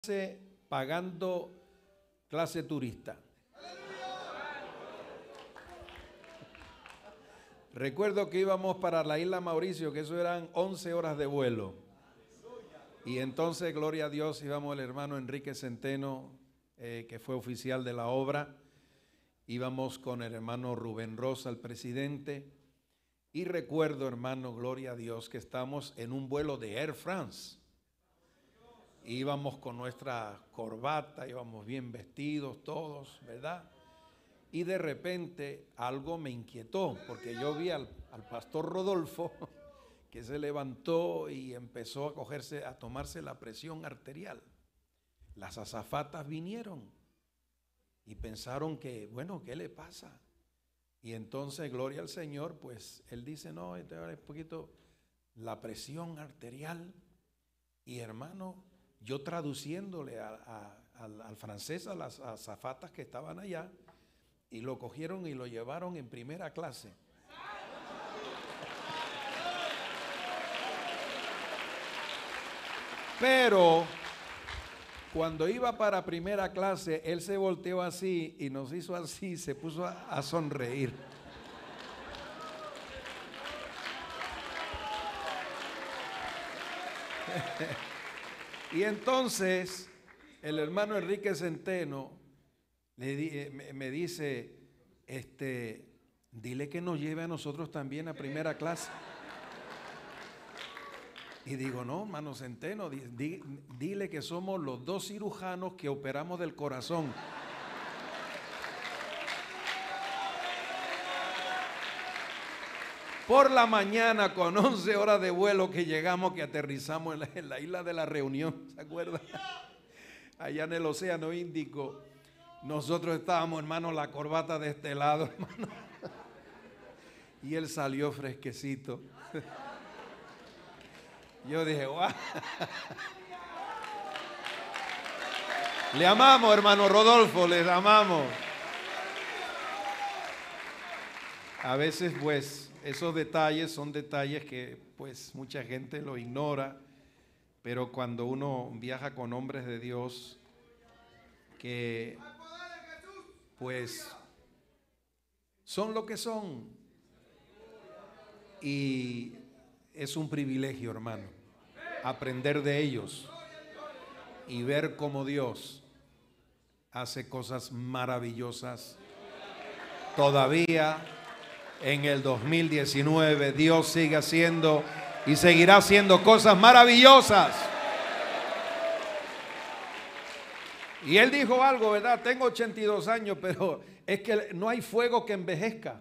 pagando clase turista. Recuerdo que íbamos para la isla Mauricio, que eso eran 11 horas de vuelo. Y entonces, gloria a Dios, íbamos el hermano Enrique Centeno, que fue oficial de la obra. Íbamos con el hermano Rubén Rosa, el presidente. Y recuerdo, hermano, gloria a Dios, que estamos en un vuelo de Air France. Íbamos con nuestra corbata, íbamos bien vestidos todos, ¿verdad? Y de repente algo me inquietó, porque yo vi al pastor Rodolfo que se levantó y empezó a tomarse la presión arterial. Las azafatas vinieron y pensaron que, bueno, ¿qué le pasa? Y entonces, gloria al Señor, pues él dice, no, este es un poquito la presión arterial. Y hermano, yo traduciéndole al francés a las azafatas que estaban allá, y lo cogieron y lo llevaron en primera clase. Pero cuando iba para primera clase, él se volteó así y nos hizo así, se puso a sonreír. Y entonces el hermano Enrique Centeno me dice, dile que nos lleve a nosotros también a primera clase. Y digo, no, hermano Centeno, dile que somos los dos cirujanos que operamos del corazón. Por la mañana, con 11 horas de vuelo que llegamos, que aterrizamos en la isla de la Reunión, ¿se acuerdan? Allá en el Océano Índico. Nosotros estábamos, hermano, la corbata de este lado, hermano. Y él salió fresquecito. Yo dije, ¡guau! Le amamos, hermano Rodolfo, les amamos. A veces, pues, esos detalles son detalles que, pues, mucha gente lo ignora. Pero cuando uno viaja con hombres de Dios, que pues son lo que son, y es un privilegio, hermano, aprender de ellos y ver cómo Dios hace cosas maravillosas. Todavía en el 2019 Dios sigue haciendo y seguirá haciendo cosas maravillosas. Y él dijo algo, ¿verdad? Tengo 82 años, pero es que no hay fuego que envejezca.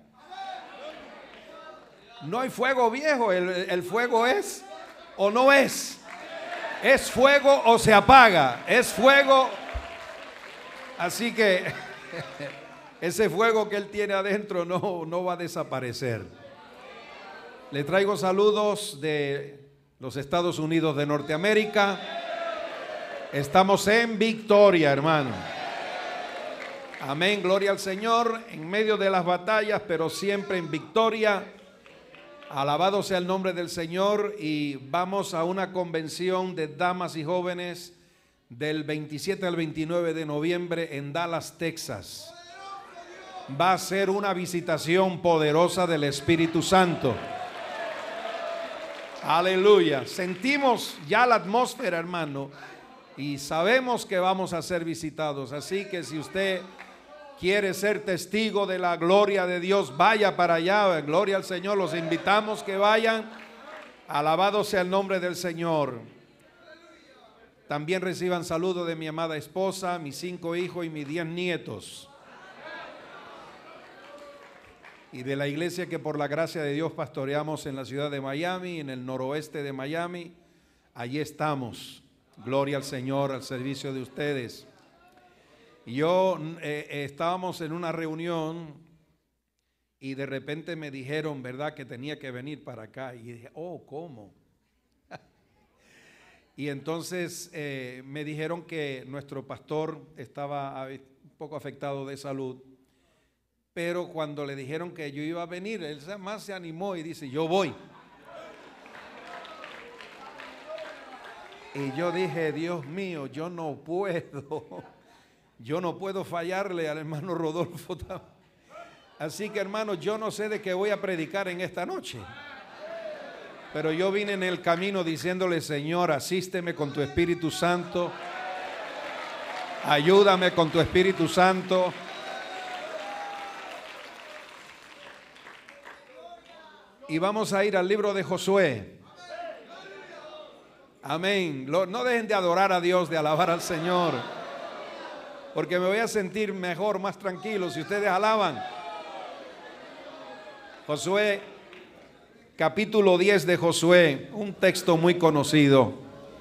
No hay fuego viejo, el fuego es o no es. Es fuego o se apaga. Es fuego. Así que ese fuego que él tiene adentro no va a desaparecer. Le traigo saludos de los Estados Unidos de Norteamérica. Estamos en victoria, hermano. Amén, gloria al Señor, en medio de las batallas, pero siempre en victoria. Alabado sea el nombre del Señor. Y vamos a una convención de damas y jóvenes del 27 al 29 de noviembre en Dallas, Texas. Va a ser una visitación poderosa del Espíritu Santo. Aleluya. Sentimos ya la atmósfera, hermano, y sabemos que vamos a ser visitados. Así que si usted quiere ser testigo de la gloria de Dios, vaya para allá. Gloria al Señor. Los invitamos que vayan. Alabado sea el nombre del Señor. También reciban saludos de mi amada esposa, mis 5 hijos y mis 10 nietos. Y de la iglesia que por la gracia de Dios pastoreamos en la ciudad de Miami, en el noroeste de Miami. Allí estamos. Gloria al Señor, al servicio de ustedes. Estábamos en una reunión y de repente me dijeron, ¿verdad?, que tenía que venir para acá. Y dije, oh, ¿cómo? Y entonces me dijeron que nuestro pastor estaba un poco afectado de salud. Pero cuando le dijeron que yo iba a venir, él más se animó y dice, yo voy. Y yo dije, Dios mío, yo no puedo fallarle al hermano Rodolfo. Así que, hermano, yo no sé de qué voy a predicar en esta noche. Pero yo vine en el camino diciéndole, Señor, asísteme con tu Espíritu Santo. Ayúdame con tu Espíritu Santo. Y vamos a ir al libro de Josué. Amén. No dejen de adorar a Dios, de alabar al Señor, porque me voy a sentir mejor, más tranquilo si ustedes alaban. Josué, capítulo 10 de Josué, un texto muy conocido.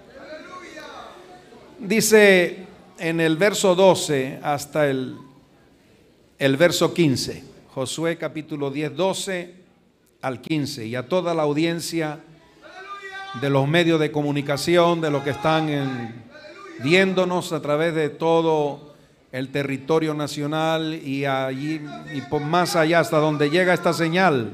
Dice en el verso 12 hasta el verso 15. Josué capítulo 10, 12 al 15. Y a toda la audiencia de los medios de comunicación, de los que están viéndonos a través de todo el territorio nacional y allí y por más allá hasta donde llega esta señal.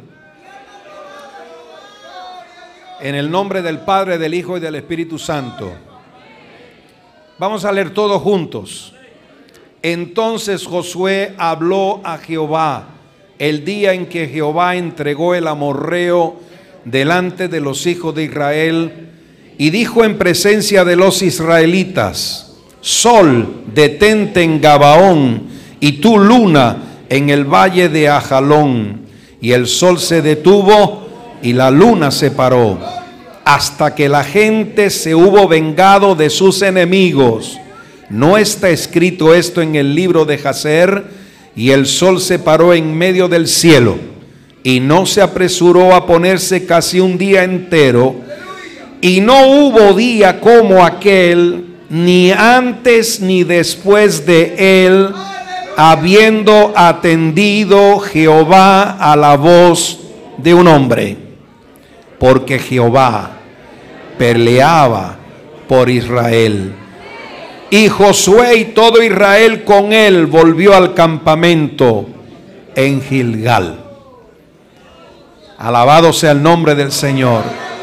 En el nombre del Padre, del Hijo y del Espíritu Santo. Vamos a leer todos juntos. Entonces Josué habló a Jehová el día en que Jehová entregó el amorreo delante de los hijos de Israel, y dijo en presencia de los israelitas: Sol, detente en Gabaón, y tú, luna, en el valle de Ajalón. Y el sol se detuvo y la luna se paró, hasta que la gente se hubo vengado de sus enemigos. ¿No está escrito esto en el libro de Jaser? Y el sol se paró en medio del cielo, y no se apresuró a ponerse casi un día entero, y no hubo día como aquel, ni antes ni después de él, habiendo atendido Jehová a la voz de un hombre, porque Jehová peleaba por Israel. Y Josué y todo Israel con él volvió al campamento en Gilgal. Alabado sea el nombre del Señor.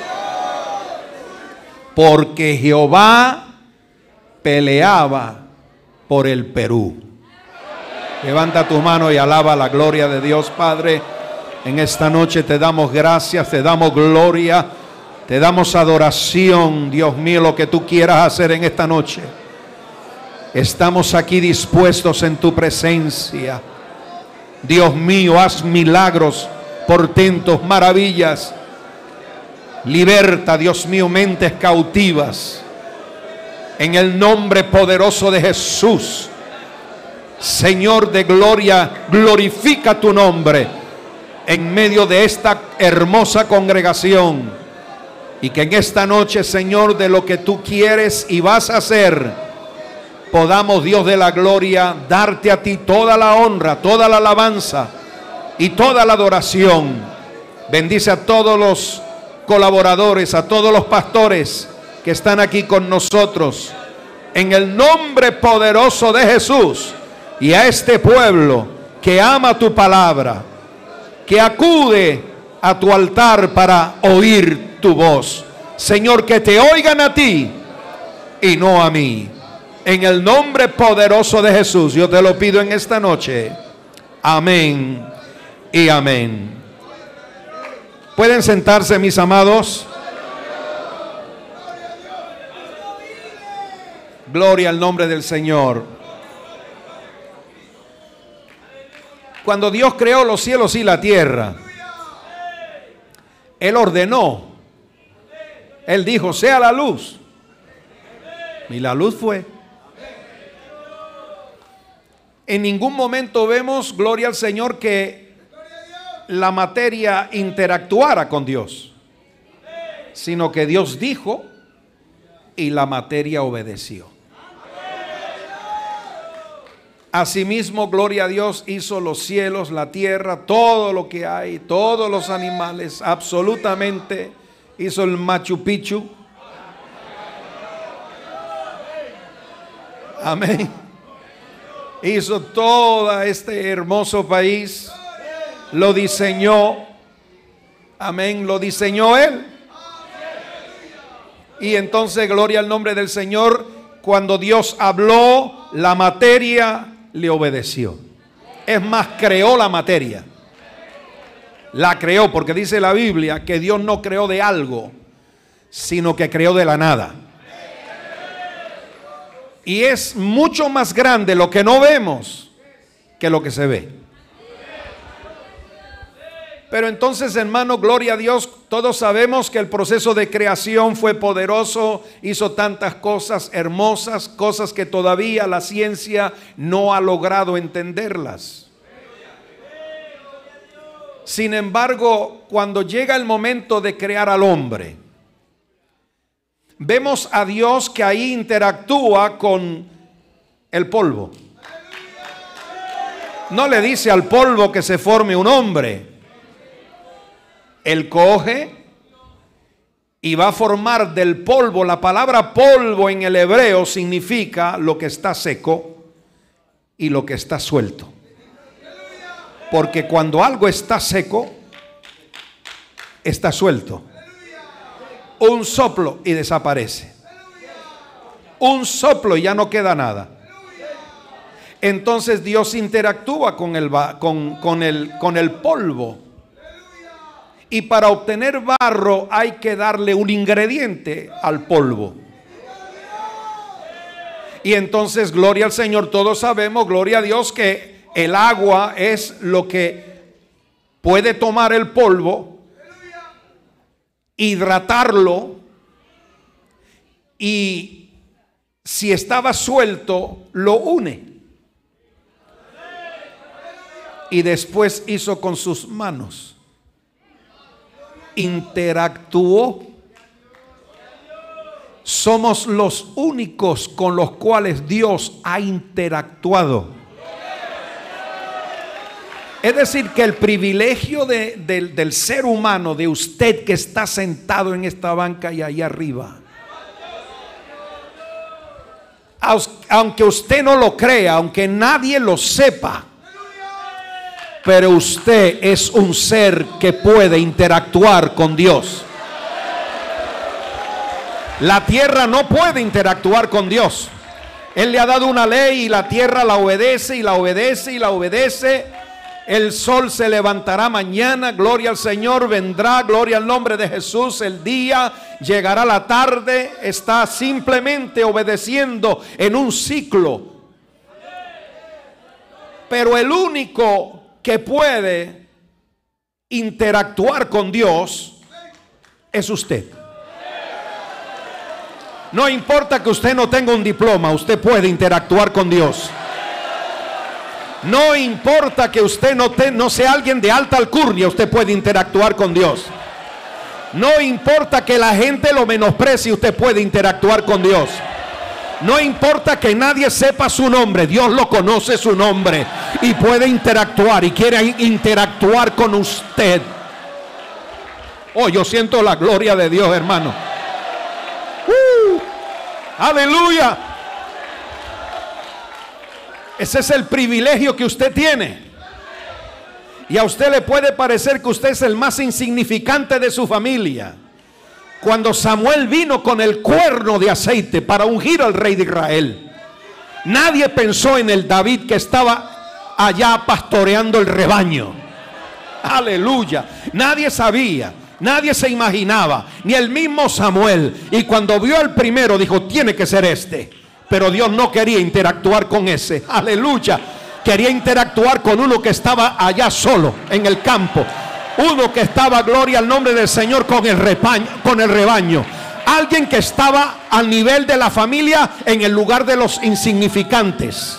Porque Jehová peleaba por el Perú. Levanta tu mano y alaba la gloria de Dios. Padre, en esta noche te damos gracias, te damos gloria, te damos adoración. Dios mío, lo que tú quieras hacer en esta noche. Estamos aquí dispuestos en tu presencia. Dios mío, haz milagros, portentos, maravillas. Liberta, Dios mío, mentes cautivas. En el nombre poderoso de Jesús. Señor de gloria, glorifica tu nombre en medio de esta hermosa congregación. Y que en esta noche, Señor, de lo que tú quieres y vas a hacer, podamos, Dios de la gloria, darte a ti toda la honra, toda la alabanza y toda la adoración. Bendice a todos los colaboradores, a todos los pastores que están aquí con nosotros, en el nombre poderoso de Jesús, y a este pueblo que ama tu palabra, que acude a tu altar para oír tu voz. Señor, que te oigan a ti y no a mí. En el nombre poderoso de Jesús, yo te lo pido en esta noche. Amén y amén. ¿Pueden sentarse, mis amados? Gloria al nombre del Señor. Cuando Dios creó los cielos y la tierra, Él ordenó. Él dijo, sea la luz. Y la luz fue. En ningún momento vemos, gloria al Señor, que la materia interactuara con Dios, sino que Dios dijo y la materia obedeció. Asimismo, gloria a Dios, hizo los cielos, la tierra, todo lo que hay, todos los animales, absolutamente. Hizo el Machu Picchu. Amén. Hizo todo este hermoso país. Lo diseñó. Amén. Lo diseñó Él. Y entonces, gloria al nombre del Señor, cuando Dios habló, la materia le obedeció. Es más, creó la materia. La creó, porque dice la Biblia que Dios no creó de algo, sino que creó de la nada. Y es mucho más grande lo que no vemos que lo que se ve. Pero entonces, hermano, gloria a Dios, todos sabemos que el proceso de creación fue poderoso, hizo tantas cosas hermosas, cosas que todavía la ciencia no ha logrado entenderlas. Sin embargo, cuando llega el momento de crear al hombre, vemos a Dios que ahí interactúa con el polvo. No le dice al polvo que se forme un hombre. Él coge y va a formar del polvo. La palabra polvo en el hebreo significa lo que está seco y lo que está suelto. Porque cuando algo está seco, está suelto. Un soplo y desaparece. Un soplo y ya no queda nada. Entonces Dios interactúa con el polvo. Y para obtener barro hay que darle un ingrediente al polvo. Y entonces, gloria al Señor, todos sabemos, gloria a Dios, que el agua es lo que puede tomar el polvo, hidratarlo, y si estaba suelto, lo une. Y después hizo con sus manos, interactuó. Somos los únicos con los cuales Dios ha interactuado. Es decir, que el privilegio del ser humano, de usted que está sentado en esta banca y ahí arriba, aunque usted no lo crea, aunque nadie lo sepa, pero usted es un ser que puede interactuar con Dios. La tierra no puede interactuar con Dios. Él le ha dado una ley y la tierra la obedece y la obedece y la obedece. El sol se levantará mañana, gloria al Señor, vendrá, gloria al nombre de Jesús, el día, llegará la tarde, está simplemente obedeciendo en un ciclo. Pero el único que puede interactuar con Dios es usted. No importa que usted no tenga un diploma, usted puede interactuar con Dios. No importa que usted no sea alguien de alta alcurnia, usted puede interactuar con Dios. No importa que la gente lo menosprecie, usted puede interactuar con Dios. No importa que nadie sepa su nombre, Dios lo conoce su nombre y puede interactuar y quiere interactuar con usted. Oh, yo siento la gloria de Dios, hermano. Aleluya. Ese es el privilegio que usted tiene. Y a usted le puede parecer que usted es el más insignificante de su familia. Cuando Samuel vino con el cuerno de aceite para ungir al rey de Israel, nadie pensó en el David que estaba allá pastoreando el rebaño. Aleluya. Nadie sabía, nadie se imaginaba, ni el mismo Samuel. Y cuando vio al primero dijo, tiene que ser este. Pero Dios no quería interactuar con ese. Aleluya. Quería interactuar con uno que estaba allá solo en el campo. Uno que estaba, gloria al nombre del Señor, con el rebaño. Alguien que estaba al nivel de la familia, en el lugar de los insignificantes.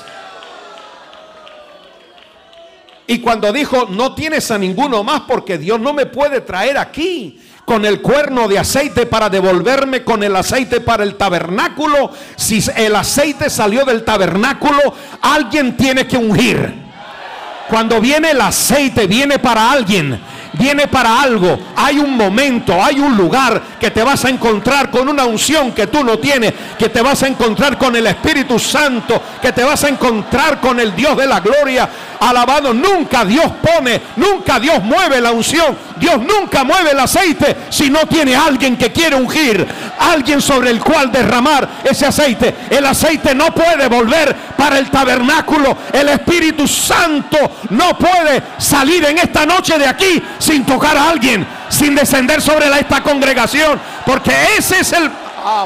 Y cuando dijo, no tienes a ninguno más, porque Dios no me puede traer aquí con el cuerno de aceite para devolverme con el aceite para el tabernáculo. Si el aceite salió del tabernáculo, alguien tiene que ungir. Cuando viene el aceite, viene para alguien, viene para algo. Hay un momento, hay un lugar que te vas a encontrar con una unción que tú no tienes, que te vas a encontrar con el Espíritu Santo, que te vas a encontrar con el Dios de la gloria. Alabado, nunca Dios mueve la unción. Dios nunca mueve el aceite si no tiene alguien que quiere ungir, alguien sobre el cual derramar ese aceite. El aceite no puede volver para el tabernáculo. El Espíritu Santo no puede salir en esta noche de aquí sin tocar a alguien, sin descender sobre esta congregación, porque ese es el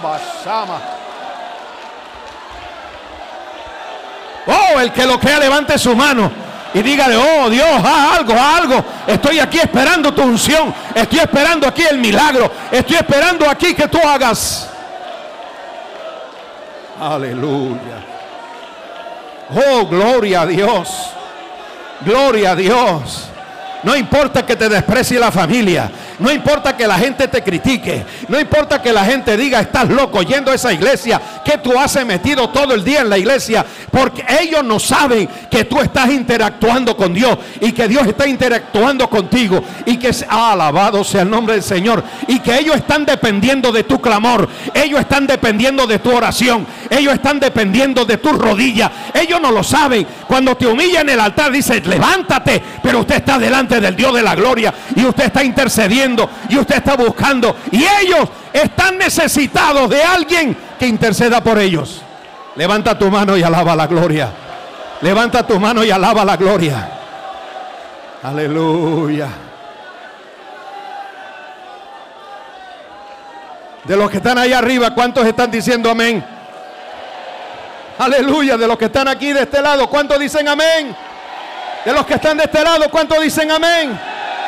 el que lo crea, levante su mano y dígale: oh Dios, haz algo. Estoy aquí esperando tu unción. Estoy esperando aquí el milagro. Estoy esperando aquí que tú hagas. Aleluya. Oh, gloria a Dios. Gloria a Dios. No importa que te desprecie la familia. No importa que la gente te critique. No importa que la gente diga: estás loco yendo a esa iglesia. ¿Qué tú haces metido todo el día en la iglesia? Porque ellos no saben que tú estás interactuando con Dios y que Dios está interactuando contigo, y que alabado sea el nombre del Señor, y que ellos están dependiendo de tu clamor. Ellos están dependiendo de tu oración. Ellos están dependiendo de tu rodilla. Ellos no lo saben. Cuando te humilla en el altar, dice: levántate, pero usted está delante del Dios de la gloria y usted está intercediendo y usted está buscando, y ellos están necesitados de alguien que interceda por ellos. Levanta tu mano y alaba la gloria. Levanta tu mano y alaba la gloria. Aleluya. De los que están ahí arriba, ¿cuántos están diciendo amén? Aleluya. De los que están aquí de este lado, ¿cuántos dicen amén? De los que están de este lado, ¿cuántos dicen amén?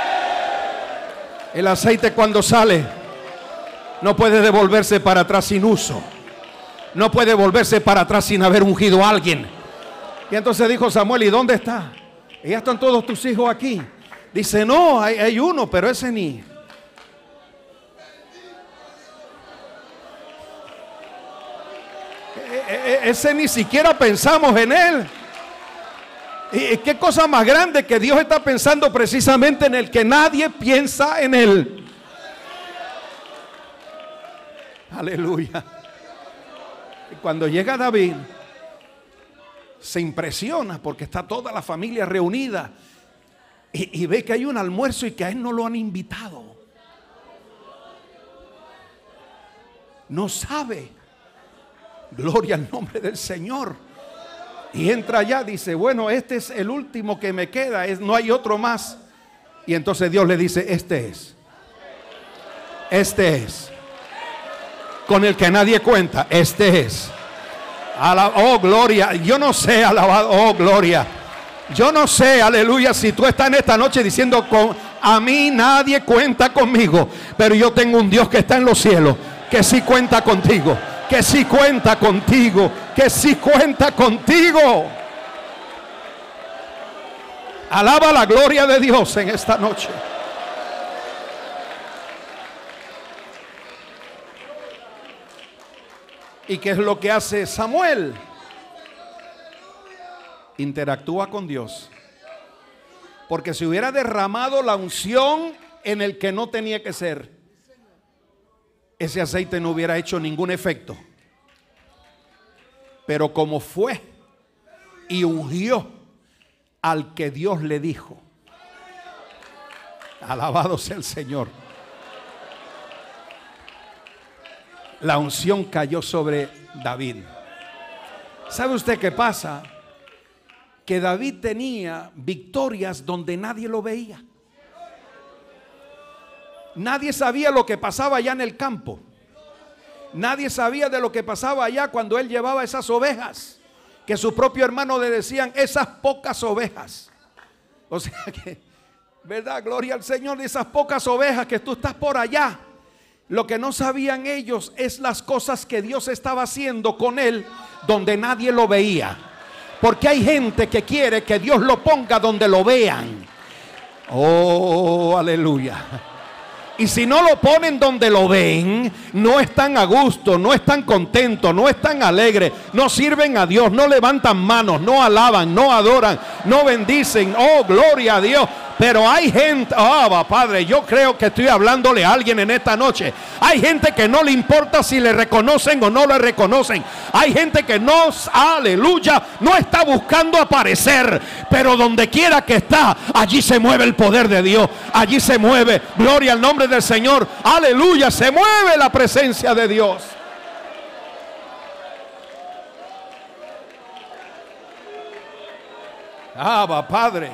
El aceite, cuando sale, no puede devolverse para atrás sin uso. No puede volverse para atrás sin haber ungido a alguien. Y entonces dijo Samuel: ¿y dónde está? ¿Y ya están todos tus hijos aquí? Dice: no, hay uno, pero ese ni. Ese ni siquiera pensamos en él. Y qué cosa más grande que Dios está pensando precisamente en el que nadie piensa en él. Aleluya. Y cuando llega David, se impresiona porque está toda la familia reunida y ve que hay un almuerzo y que a él no lo han invitado. No sabe. Gloria al nombre del Señor. Y entra allá, dice: bueno, este es el último que me queda, no hay otro más. Y entonces Dios le dice: este es, con el que nadie cuenta, este es. Oh, gloria. Yo no sé, alabado, oh, gloria. Yo no sé, aleluya, si tú estás en esta noche diciendo: a mí nadie cuenta conmigo, pero yo tengo un Dios que está en los cielos, que sí cuenta contigo, que sí cuenta contigo, que sí cuenta contigo. Alaba la gloria de Dios en esta noche. ¿Y qué es lo que hace Samuel? Interactúa con Dios. Porque si hubiera derramado la unción en el que no tenía que ser, ese aceite no hubiera hecho ningún efecto. Pero como fue y ungió al que Dios le dijo, alabado sea el Señor, la unción cayó sobre David. ¿Sabe usted qué pasa? Que David tenía victorias donde nadie lo veía. Nadie sabía lo que pasaba allá en el campo. Nadie sabía de lo que pasaba allá cuando él llevaba esas ovejas, que su propio hermano le decían: esas pocas ovejas. O sea que, ¿verdad? Gloria al Señor. De esas pocas ovejas que tú estás por allá. Lo que no sabían ellos es las cosas que Dios estaba haciendo con él donde nadie lo veía. Porque hay gente que quiere que Dios lo ponga donde lo vean. Oh, aleluya. Y si no lo ponen donde lo ven, no están a gusto, no están contentos, no están alegres, no sirven a Dios, no levantan manos, no alaban, no adoran, no bendicen. Oh, gloria a Dios. Pero hay gente, Padre, yo creo que estoy hablándole a alguien en esta noche. Hay gente que no le importa si le reconocen o no le reconocen. Hay gente que no, aleluya, no está buscando aparecer. Pero donde quiera que está, allí se mueve el poder de Dios. Allí se mueve, gloria al nombre del Señor. Aleluya, se mueve la presencia de Dios. Padre.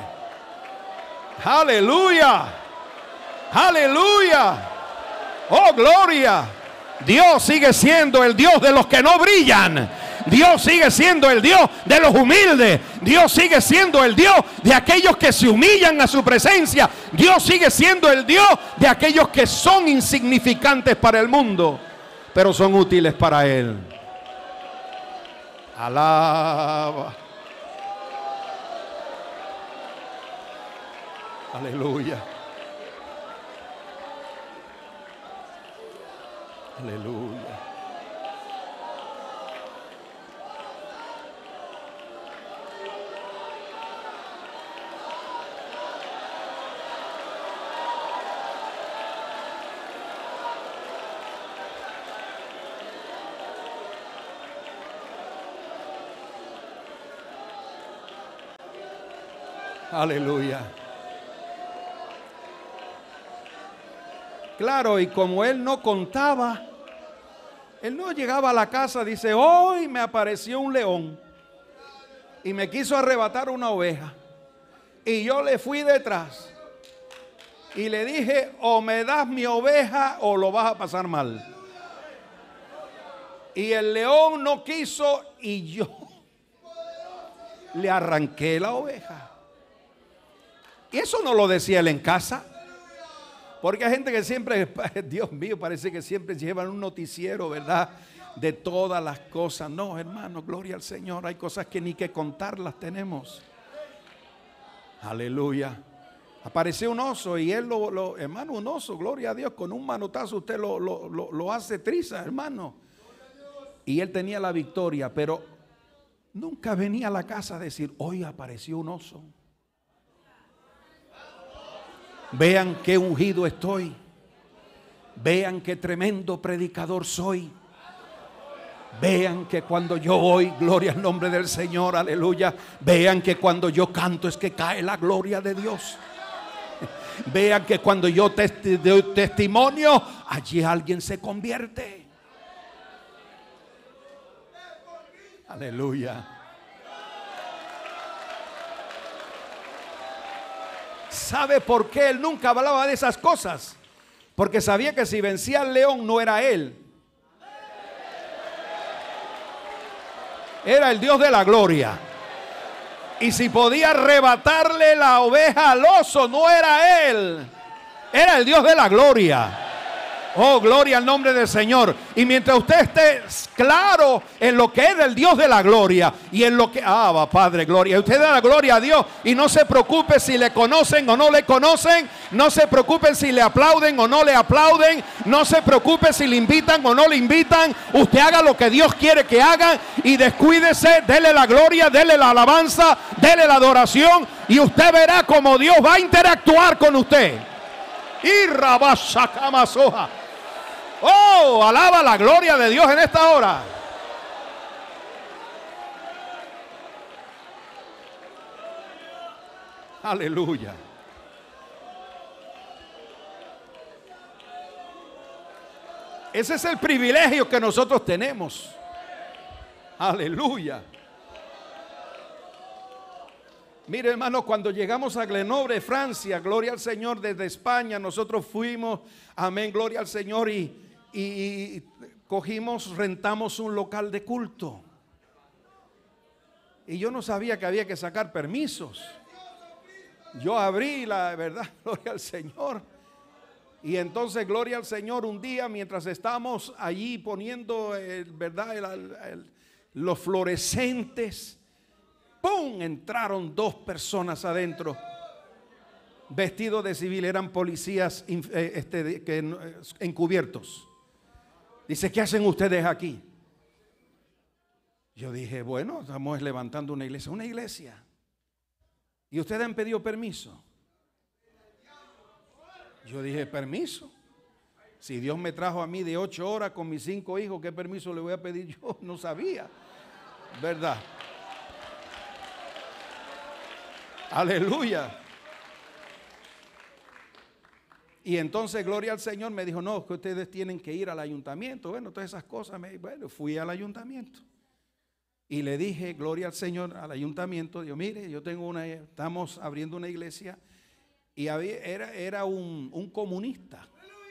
Aleluya. Aleluya. Oh, gloria. Dios sigue siendo el Dios de los que no brillan. Dios sigue siendo el Dios de los humildes. Dios sigue siendo el Dios de aquellos que se humillan a su presencia. Dios sigue siendo el Dios de aquellos que son insignificantes para el mundo, pero son útiles para Él. Alaba. Aleluya. Aleluya. Aleluya. Claro, y como él no contaba, él no llegaba a la casa, dice, hoy me apareció un león y me quiso arrebatar una oveja. Y yo le fui detrás y le dije, o me das mi oveja o lo vas a pasar mal. Y el león no quiso y yo le arranqué la oveja. Y eso no lo decía él en casa. Porque hay gente que siempre, Dios mío, parece que siempre llevan un noticiero, ¿verdad? De todas las cosas. No, hermano, gloria al Señor. Hay cosas que ni que contarlas tenemos. Aleluya. Apareció un oso y él hermano, un oso, gloria a Dios, con un manotazo usted lo hace triza, hermano. Y él tenía la victoria, pero nunca venía a la casa a decir, hoy apareció un oso. Vean qué ungido estoy. Vean qué tremendo predicador soy. Vean que cuando yo voy, gloria al nombre del Señor, aleluya. Vean que cuando yo canto es que cae la gloria de Dios. Vean que cuando yo doy testimonio, allí alguien se convierte. Aleluya. ¿Sabe por qué él nunca hablaba de esas cosas? Porque sabía que si vencía al león no era él. Era el Dios de la gloria. Y si podía arrebatarle la oveja al oso, no era él. Era el Dios de la gloria. Oh, gloria al nombre del Señor. Y mientras usted esté claro en lo que es el Dios de la gloria y en lo que, Padre, gloria. Usted da la gloria a Dios y no se preocupe si le conocen o no le conocen. No se preocupe si le aplauden o no le aplauden. No se preocupe si le invitan o no le invitan. Usted haga lo que Dios quiere que haga y descuídese. Dele la gloria, dele la alabanza, dele la adoración y usted verá cómo Dios va a interactuar con usted. Y rabashakamasoja. Oh, alaba la gloria de Dios en esta hora. Aleluya. Ese es el privilegio que nosotros tenemos. Aleluya. Mire, hermano, cuando llegamos a Grenoble, Francia, gloria al Señor, desde España, nosotros fuimos, amén, gloria al Señor, y rentamos un local de culto. Y yo no sabía que había que sacar permisos. Yo abrí la verdad, gloria al Señor. Y entonces, gloria al Señor, un día mientras estábamos allí poniendo, los fluorescentes, ¡pum! Entraron dos personas adentro, vestidos de civil, eran policías encubiertos. Dice, ¿qué hacen ustedes aquí? Yo dije, bueno, estamos levantando una iglesia. ¿Y ustedes han pedido permiso? Yo dije, permiso. Si Dios me trajo a mí de 8 horas con mis 5 hijos, ¿qué permiso le voy a pedir yo? No sabía, ¿verdad? Aleluya. Y entonces, gloria al Señor, me dijo, no, que ustedes tienen que ir al ayuntamiento. Bueno, todas esas cosas. Bueno, fui al ayuntamiento. Y le dije, gloria al Señor, al ayuntamiento. Digo, mire, estamos abriendo una iglesia. Y era un comunista.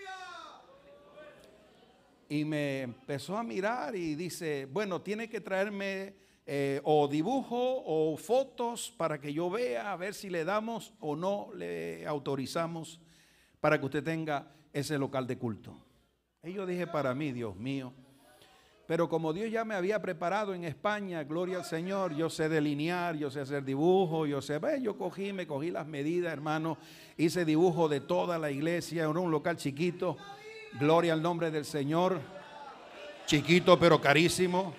Y me empezó a mirar y dice, bueno, tiene que traerme o dibujo o fotos para que yo vea, a ver si le damos o no le autorizamos para que usted tenga ese local de culto. Y yo dije para mí, Dios mío, pero como Dios ya me había preparado en España, gloria al Señor, yo sé delinear, yo sé hacer dibujo, yo me cogí las medidas, hermano, hice dibujo de toda la iglesia, era un local chiquito, gloria al nombre del Señor, chiquito pero carísimo.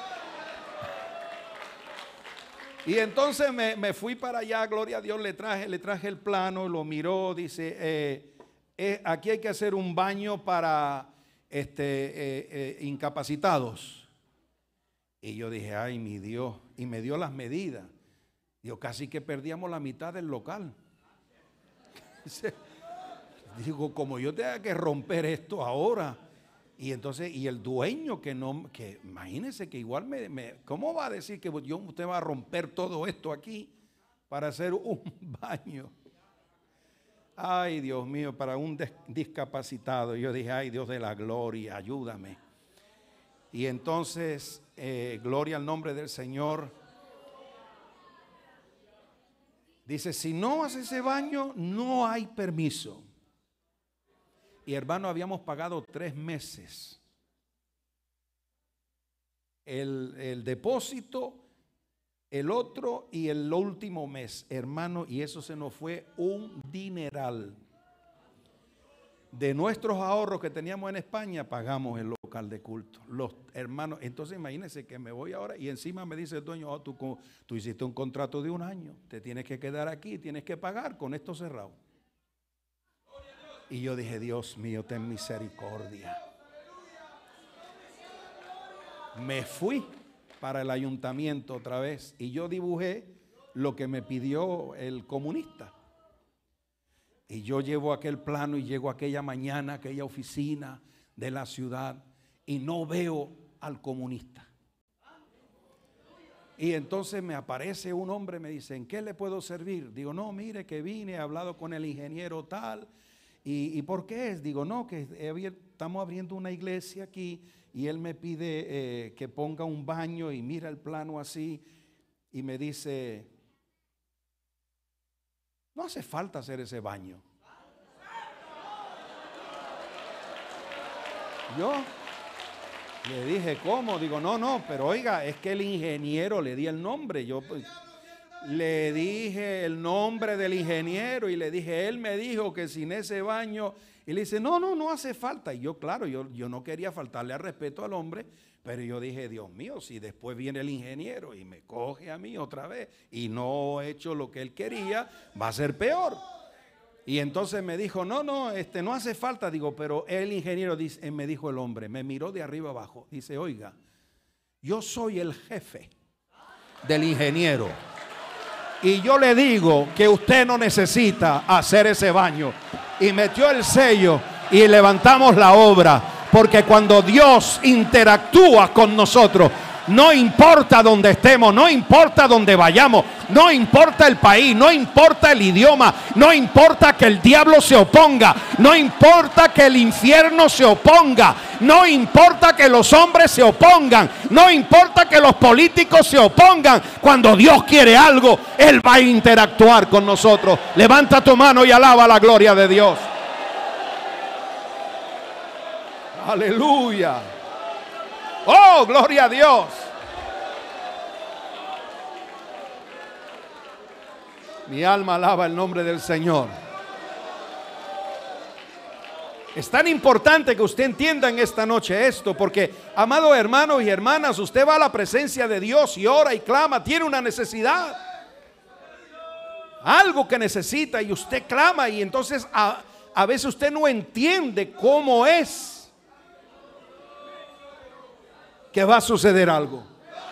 Y entonces me fui para allá, gloria a Dios, le traje el plano, lo miró, dice, aquí hay que hacer un baño para incapacitados. Y yo dije, ay mi Dios, y me dio las medidas. Digo, casi que perdíamos la mitad del local. Digo, como yo tenga que romper esto ahora. Y entonces, y el dueño que imagínense que igual ¿cómo va a decir que usted va a romper todo esto aquí para hacer un baño? Ay, Dios mío, para un discapacitado. Yo dije, ay, Dios de la gloria, ayúdame. Y entonces, gloria al nombre del Señor. Dice, si no hace ese baño, no hay permiso. Y hermano, habíamos pagado 3 meses. El depósito, el otro y el último mes, hermano, y eso se nos fue un dineral. De nuestros ahorros que teníamos en España, pagamos el local de culto. Los hermanos, entonces imagínense que me voy ahora y encima me dice el dueño, oh, tú hiciste un contrato de 1 año, te tienes que quedar aquí, tienes que pagar con esto cerrado. Y yo dije, Dios mío, ten misericordia. Me fui para el ayuntamiento otra vez y yo dibujé lo que me pidió el comunista. Y yo llevo aquel plano y llego aquella mañana, aquella oficina de la ciudad y no veo al comunista. Y entonces me aparece un hombre, me dice, ¿en qué le puedo servir? Digo, no, mire que vine, he hablado con el ingeniero tal. ¿Y por qué es? Digo, no, que estamos abriendo una iglesia aquí y él me pide que ponga un baño y mira el plano así y me dice, no hace falta hacer ese baño. Yo le dije, ¿cómo? Digo, no, pero oiga, es que el ingeniero, le di el nombre, le dije el nombre del ingeniero y le dije, él me dijo que sin ese baño, y le dice, no hace falta. Y yo, claro, yo no quería faltarle al respeto al hombre, pero yo dije, Dios mío, si después viene el ingeniero y me coge a mí otra vez y no he hecho lo que él quería, va a ser peor. Y entonces me dijo, no hace falta. Digo, pero el ingeniero, me dijo el hombre, me miró de arriba abajo, dice, oiga, yo soy el jefe del ingeniero. Y yo le digo que usted no necesita hacer ese baño. Y metió el sello y levantamos la obra. Porque cuando Dios interactúa con nosotros, no importa dónde estemos, no importa dónde vayamos, no importa el país, no importa el idioma, no importa que el diablo se oponga, no importa que el infierno se oponga, no importa que los hombres se opongan, no importa que los políticos se opongan. Cuando Dios quiere algo, Él va a interactuar con nosotros. Levanta tu mano y alaba la gloria de Dios. Aleluya. Oh, gloria a Dios. Mi alma alaba el nombre del Señor. Es tan importante que usted entienda en esta noche esto, porque, amados hermanos y hermanas, usted va a la presencia de Dios y ora y clama, tiene una necesidad, algo que necesita, y usted clama, y entonces a veces usted no entiende cómo es que va a suceder algo.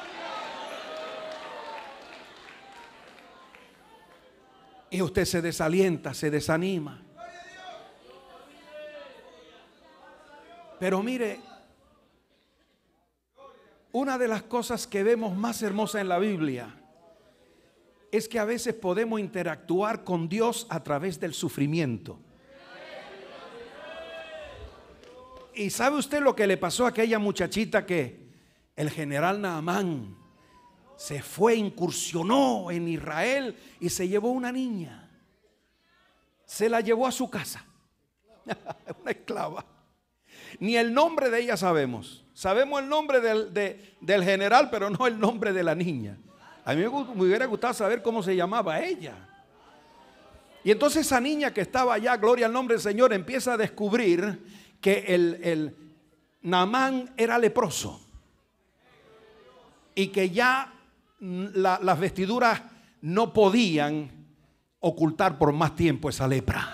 Y usted se desalienta, se desanima. Pero mire, una de las cosas que vemos más hermosa en la Biblia es que a veces podemos interactuar con Dios a través del sufrimiento. ¿Y sabe usted lo que le pasó a aquella muchachita que el general Naamán se fue, incursionó en Israel y se llevó una niña? Se la llevó a su casa. Una esclava. Ni el nombre de ella sabemos. Sabemos el nombre del general, pero no el nombre de la niña. A mí me hubiera gustado saber cómo se llamaba ella. Y entonces esa niña que estaba allá, gloria al nombre del Señor, empieza a descubrir que el Naamán era leproso. Y que ya las vestiduras no podían ocultar por más tiempo esa lepra.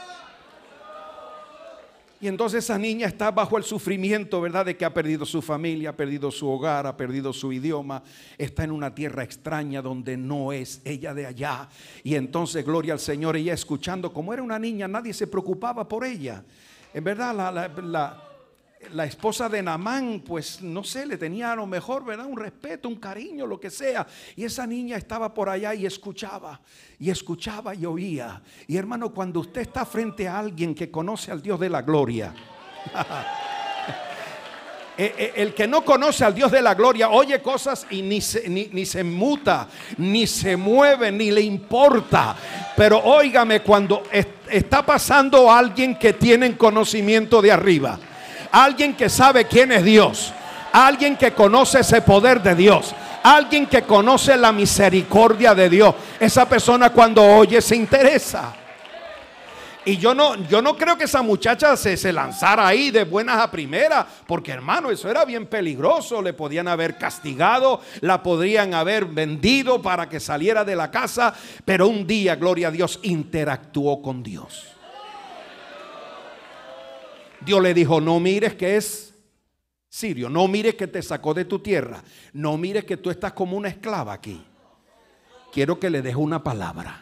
Y entonces esa niña está bajo el sufrimiento, ¿verdad? De que ha perdido su familia, ha perdido su hogar, ha perdido su idioma. Está en una tierra extraña donde no es ella de allá. Y entonces, gloria al Señor, ella escuchando, como era una niña, nadie se preocupaba por ella. En verdad, la esposa de Naamán, pues no sé, le tenía a lo mejor, ¿verdad? Un respeto, un cariño, lo que sea. Y esa niña estaba por allá y escuchaba y oía. Y hermano, cuando usted está frente a alguien que conoce al Dios de la gloria, el que no conoce al Dios de la gloria oye cosas y ni se muta, ni se mueve, ni le importa. Pero óigame, cuando está pasando alguien que tiene conocimiento de arriba, alguien que sabe quién es Dios, alguien que conoce ese poder de Dios, alguien que conoce la misericordia de Dios, esa persona cuando oye se interesa. Y yo no creo que esa muchacha se lanzara ahí de buenas a primeras, porque hermano, eso era bien peligroso. Le podían haber castigado, la podrían haber vendido para que saliera de la casa. Pero un día, gloria a Dios, interactuó con Dios. Dios le dijo: no mires que es sirio, no mires que te sacó de tu tierra, no mires que tú estás como una esclava aquí. Quiero que le deje una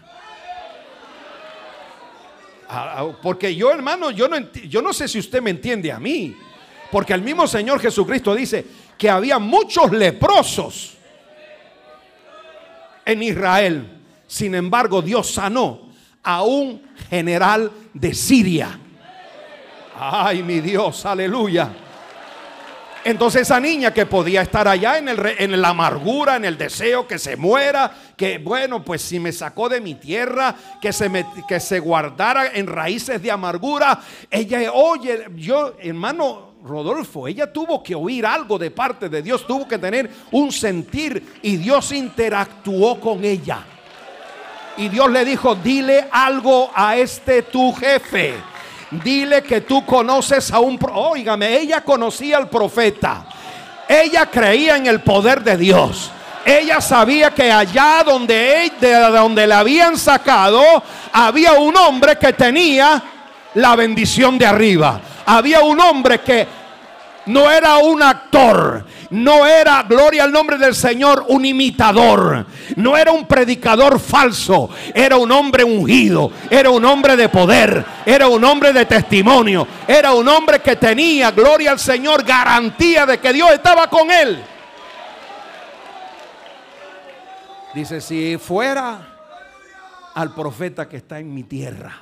palabra. Porque yo, hermano, yo no sé si usted me entiende a mí. Porque el mismo Señor Jesucristo dice que había muchos leprosos en Israel. Sin embargo, Dios sanó a un general de Siria. Ay, mi Dios, aleluya. Entonces esa niña que podía estar allá en la amargura, en el deseo que se muera, que bueno, pues si me sacó de mi tierra, que se guardara en raíces de amargura. Ella oye, hermano Rodolfo, ella tuvo que oír algo de parte de Dios, tuvo que tener un sentir, y Dios interactuó con ella. Y Dios le dijo: dile algo a tu jefe. Dile que tú conoces a óigame, ella conocía al profeta. Ella creía en el poder de Dios. Ella sabía que allá de donde la habían sacado, había un hombre que tenía la bendición de arriba. Había un hombre que no era un actor, no era, gloria al nombre del Señor, un imitador, no era un predicador falso, era un hombre ungido, era un hombre de poder, era un hombre de testimonio, era un hombre que tenía, gloria al Señor, garantía de que Dios estaba con él. Dice: si fuera al profeta que está en mi tierra,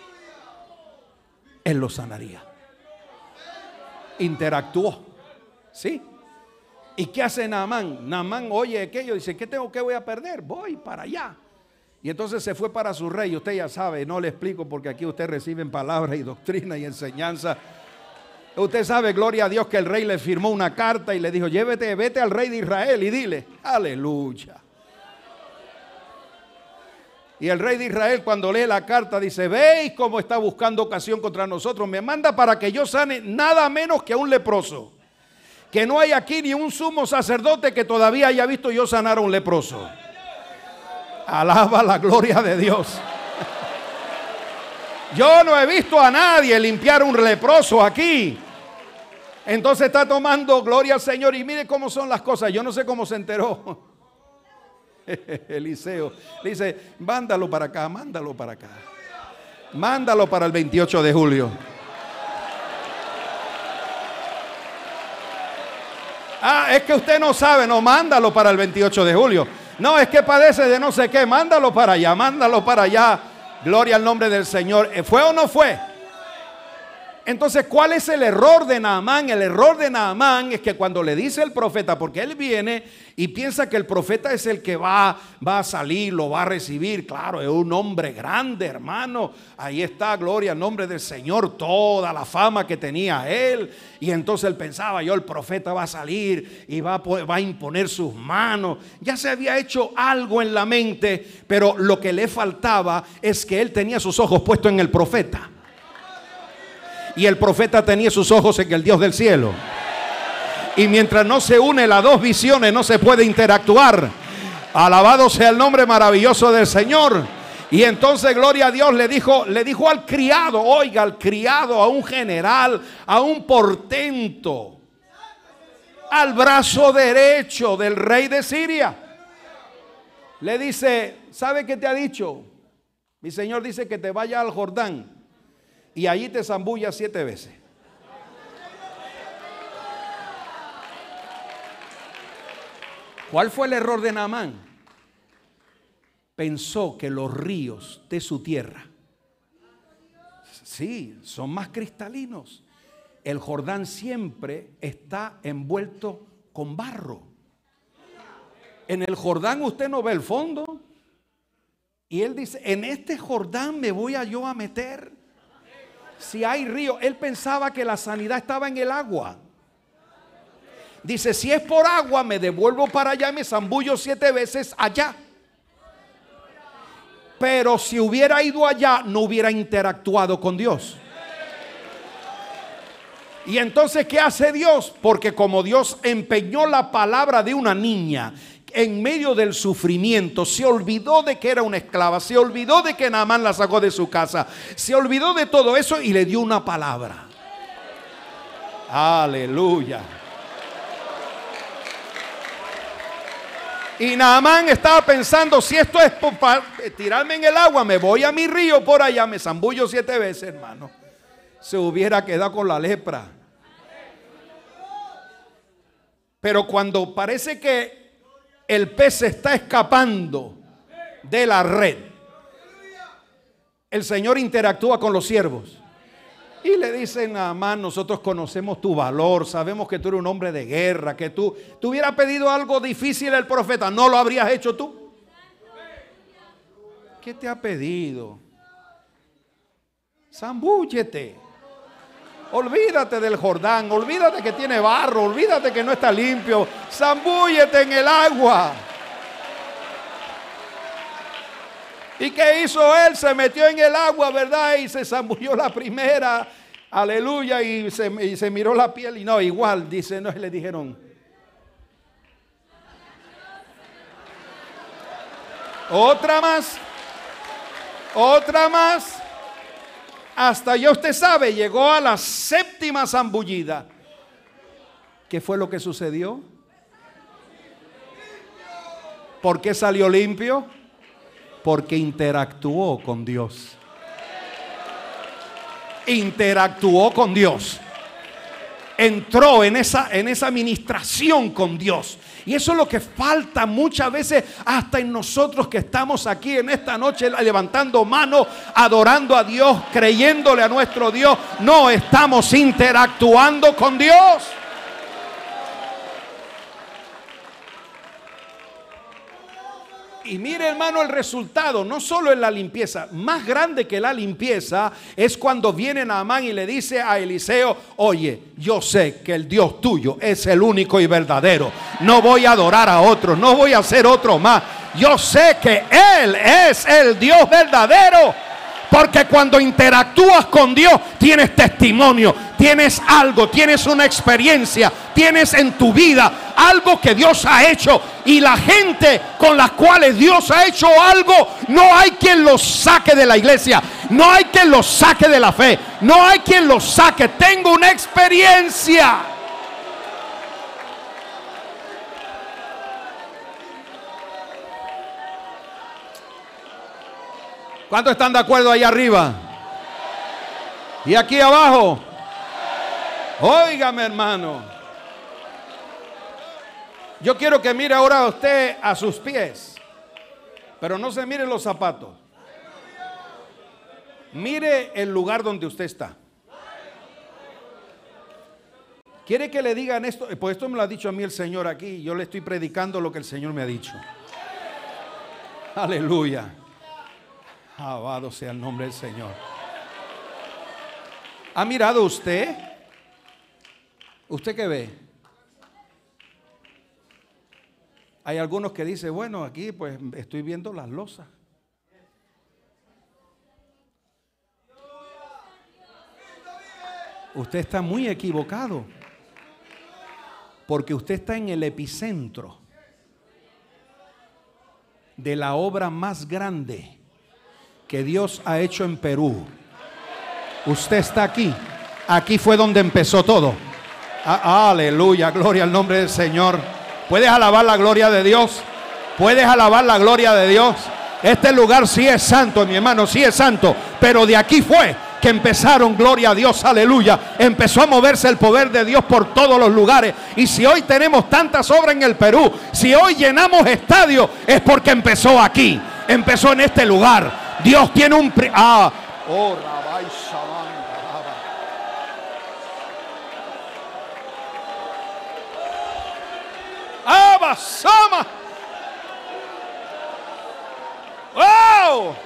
él lo sanaría. Interactuó, ¿sí? ¿Y qué hace Naamán? Naamán oye aquello, dice: ¿qué voy a perder? Voy para allá. Y entonces se fue para su rey. Usted ya sabe, no le explico porque aquí usted reciben palabras y doctrina y enseñanza. Usted sabe, gloria a Dios, que el rey le firmó una carta y le dijo: vete al rey de Israel y dile, aleluya. Y el rey de Israel, cuando lee la carta, dice: veis cómo está buscando ocasión contra nosotros. Me manda para que yo sane nada menos que a un leproso. Que no hay aquí ni un sumo sacerdote que todavía haya visto yo sanar a un leproso. Alaba la gloria de Dios. Yo no he visto a nadie limpiar un leproso aquí. Entonces está tomando gloria al Señor. Y mire cómo son las cosas. Yo no sé cómo se enteró Eliseo. Le dice, mándalo para acá, mándalo para acá. Mándalo para el 28 de julio. Ah, es que usted no sabe. No, mándalo para el 28 de julio. No, es que padece de no sé qué. Mándalo para allá, mándalo para allá. Gloria al nombre del Señor. ¿Fue o no fue? Entonces, ¿cuál es el error de Naamán? El error de Naamán es que cuando le dice el profeta, porque él viene y piensa que el profeta es el que va a salir, lo va a recibir. Claro, es un hombre grande, hermano. Ahí está, gloria al nombre del Señor, toda la fama que tenía él. Y entonces él pensaba, el profeta va a salir y va a imponer sus manos. Ya se había hecho algo en la mente, pero lo que le faltaba es que él tenía sus ojos puestos en el profeta. Y el profeta tenía sus ojos en el Dios del cielo. Y mientras no se une las dos visiones, no se puede interactuar. Alabado sea el nombre maravilloso del Señor. Y entonces, gloria a Dios, le dijo al criado, oiga, al criado, a un general, a un portento, al brazo derecho del rey de Siria. Le dice, ¿sabe qué te ha dicho? Mi Señor dice que te vaya al Jordán y allí te zambullas 7 veces. ¿Cuál fue el error de Naamán? Pensó que los ríos de su tierra, sí, son más cristalinos. El Jordán siempre está envuelto con barro. En el Jordán usted no ve el fondo. Y él dice, en este Jordán me voy yo a meter. Si hay río, él pensaba que la sanidad estaba en el agua. Dice, si es por agua, me devuelvo para allá y me zambullo 7 veces allá. Pero si hubiera ido allá, no hubiera interactuado con Dios. Y entonces, ¿qué hace Dios? Porque como Dios empeñó la palabra de una niña en medio del sufrimiento, se olvidó de que era una esclava, se olvidó de que Naamán la sacó de su casa, se olvidó de todo eso y le dio una palabra. Aleluya. Y Naamán estaba pensando, si esto es para tirarme en el agua, me voy a mi río por allá, me zambullo 7 veces, hermano. Se hubiera quedado con la lepra. Pero cuando parece que el pez se está escapando de la red, el Señor interactúa con los siervos y le dicen, Naamán, nosotros conocemos tu valor, sabemos que tú eres un hombre de guerra, que tú hubieras pedido algo difícil el profeta, ¿no lo habrías hecho tú? ¿Qué te ha pedido? Zambúllete. Olvídate del Jordán, olvídate que tiene barro, olvídate que no está limpio. Zambúllete en el agua. ¿Y qué hizo él? Se metió en el agua, ¿verdad? Y se zambulló la primera. Aleluya. Y se miró la piel. Y no, igual, dice, no, le dijeron. Otra más. Otra más. Hasta ya usted sabe, llegó a la 7ª zambullida. ¿Qué fue lo que sucedió? ¿Por qué salió limpio? Porque interactuó con Dios. Interactuó con Dios. Entró en esa administración con Dios. Y eso es lo que falta muchas veces hasta en nosotros que estamos aquí en esta noche levantando manos, adorando a Dios, creyéndole a nuestro Dios. No estamos interactuando con Dios. Y mire, hermano, el resultado no solo es la limpieza, más grande que la limpieza es cuando viene Naamán y le dice a Eliseo, oye, yo sé que el Dios tuyo es el único y verdadero, no voy a adorar a otro, no voy a hacer otro más, yo sé que Él es el Dios verdadero. Porque cuando interactúas con Dios, tienes testimonio, tienes algo, tienes una experiencia, tienes en tu vida algo que Dios ha hecho, y la gente con las cuales Dios ha hecho algo, no hay quien los saque de la iglesia, no hay quien los saque de la fe, no hay quien los saque. Tengo una experiencia. ¿Cuántos están de acuerdo ahí arriba? Y aquí abajo. Óigame, hermano. Yo quiero que mire ahora usted a sus pies, pero no se mire los zapatos. Mire el lugar donde usted está. ¿Quiere que le digan esto? Pues esto me lo ha dicho a mí el Señor aquí. Yo le estoy predicando lo que el Señor me ha dicho. Aleluya. Alabado sea el nombre del Señor. ¿Ha mirado usted? ¿Usted qué ve? Hay algunos que dicen, bueno, aquí pues estoy viendo las losas. Usted está muy equivocado, porque usted está en el epicentro de la obra más grande que Dios ha hecho en Perú. Usted está aquí. Aquí fue donde empezó todo. Aleluya, gloria al nombre del Señor. ¿Puedes alabar la gloria de Dios? ¿Puedes alabar la gloria de Dios? Este lugar sí es santo, mi hermano, sí es santo. Pero de aquí fue que empezaron, gloria a Dios, aleluya. Empezó a moverse el poder de Dios por todos los lugares. Y si hoy tenemos tantas obras en el Perú, si hoy llenamos estadios, es porque empezó aquí. Empezó en este lugar. Dios tiene un... Abasama. ¡Wow!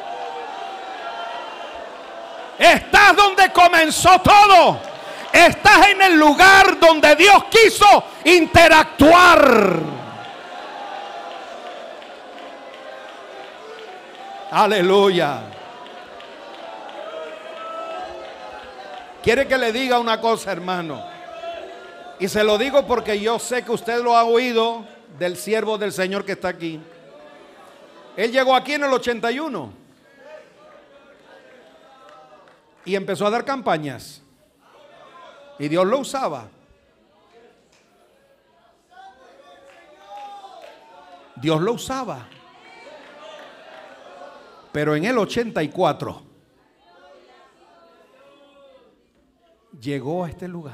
Estás donde comenzó todo. Estás en el lugar donde Dios quiso interactuar. Aleluya. ¿Quiere que le diga una cosa, hermano? Y se lo digo porque yo sé que usted lo ha oído del siervo del Señor que está aquí. Él llegó aquí en el 81 y empezó a dar campañas, y Dios lo usaba. Dios lo usaba. Pero en el 84 llegó a este lugar,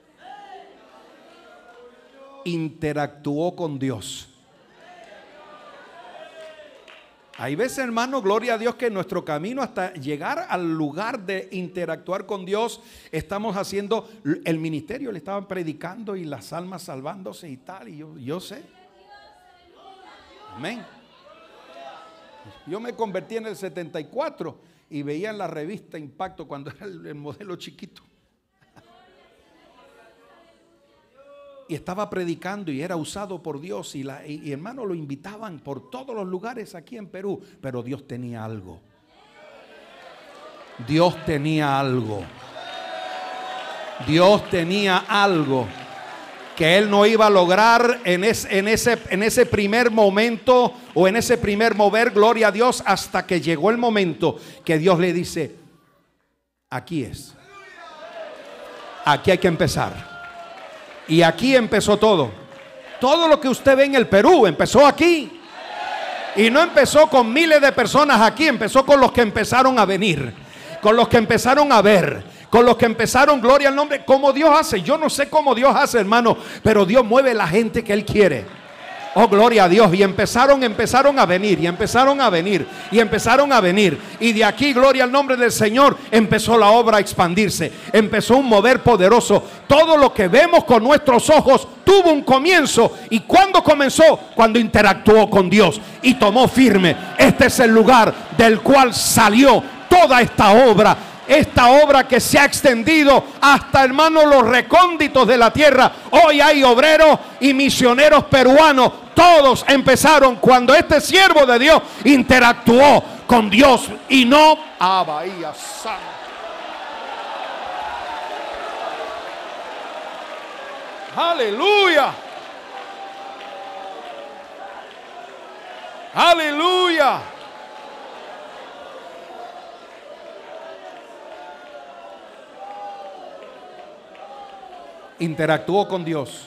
interactuó con Dios. Hay veces, hermano, gloria a Dios, que en nuestro camino hasta llegar al lugar de interactuar con Dios, estamos haciendo el ministerio, le estaban predicando y las almas salvándose y tal, y yo sé. Amén. Yo me convertí en el 74 y veía en la revista Impacto cuando era el modelo chiquito. Y estaba predicando y era usado por Dios, y hermano, lo invitaban por todos los lugares aquí en Perú. Pero Dios tenía algo. Dios tenía algo. Dios tenía algo que Él no iba a lograr en ese primer momento o en ese primer mover, gloria a Dios, hasta que llegó el momento que Dios le dice: aquí es. Aquí hay que empezar. Y aquí empezó todo. Todo lo que usted ve en el Perú empezó aquí. Y no empezó con miles de personas aquí, empezó con los que empezaron a venir, con los que empezaron a ver, con los que empezaron, gloria al nombre, como Dios hace. Yo no sé cómo Dios hace, hermano, pero Dios mueve la gente que Él quiere. Oh, gloria a Dios. Y empezaron a venir, y empezaron a venir, y empezaron a venir. Y de aquí, gloria al nombre del Señor, empezó la obra a expandirse. Empezó un mover poderoso. Todo lo que vemos con nuestros ojos tuvo un comienzo. ¿Y cuándo comenzó? Cuando interactuó con Dios y tomó firme. Este es el lugar del cual salió toda esta obra. Esta obra que se ha extendido hasta, hermanos, los recónditos de la tierra. Hoy hay obreros y misioneros peruanos. Todos empezaron cuando este siervo de Dios interactuó con Dios y no a Bahía Sana. Aleluya. Aleluya. Interactuó con Dios.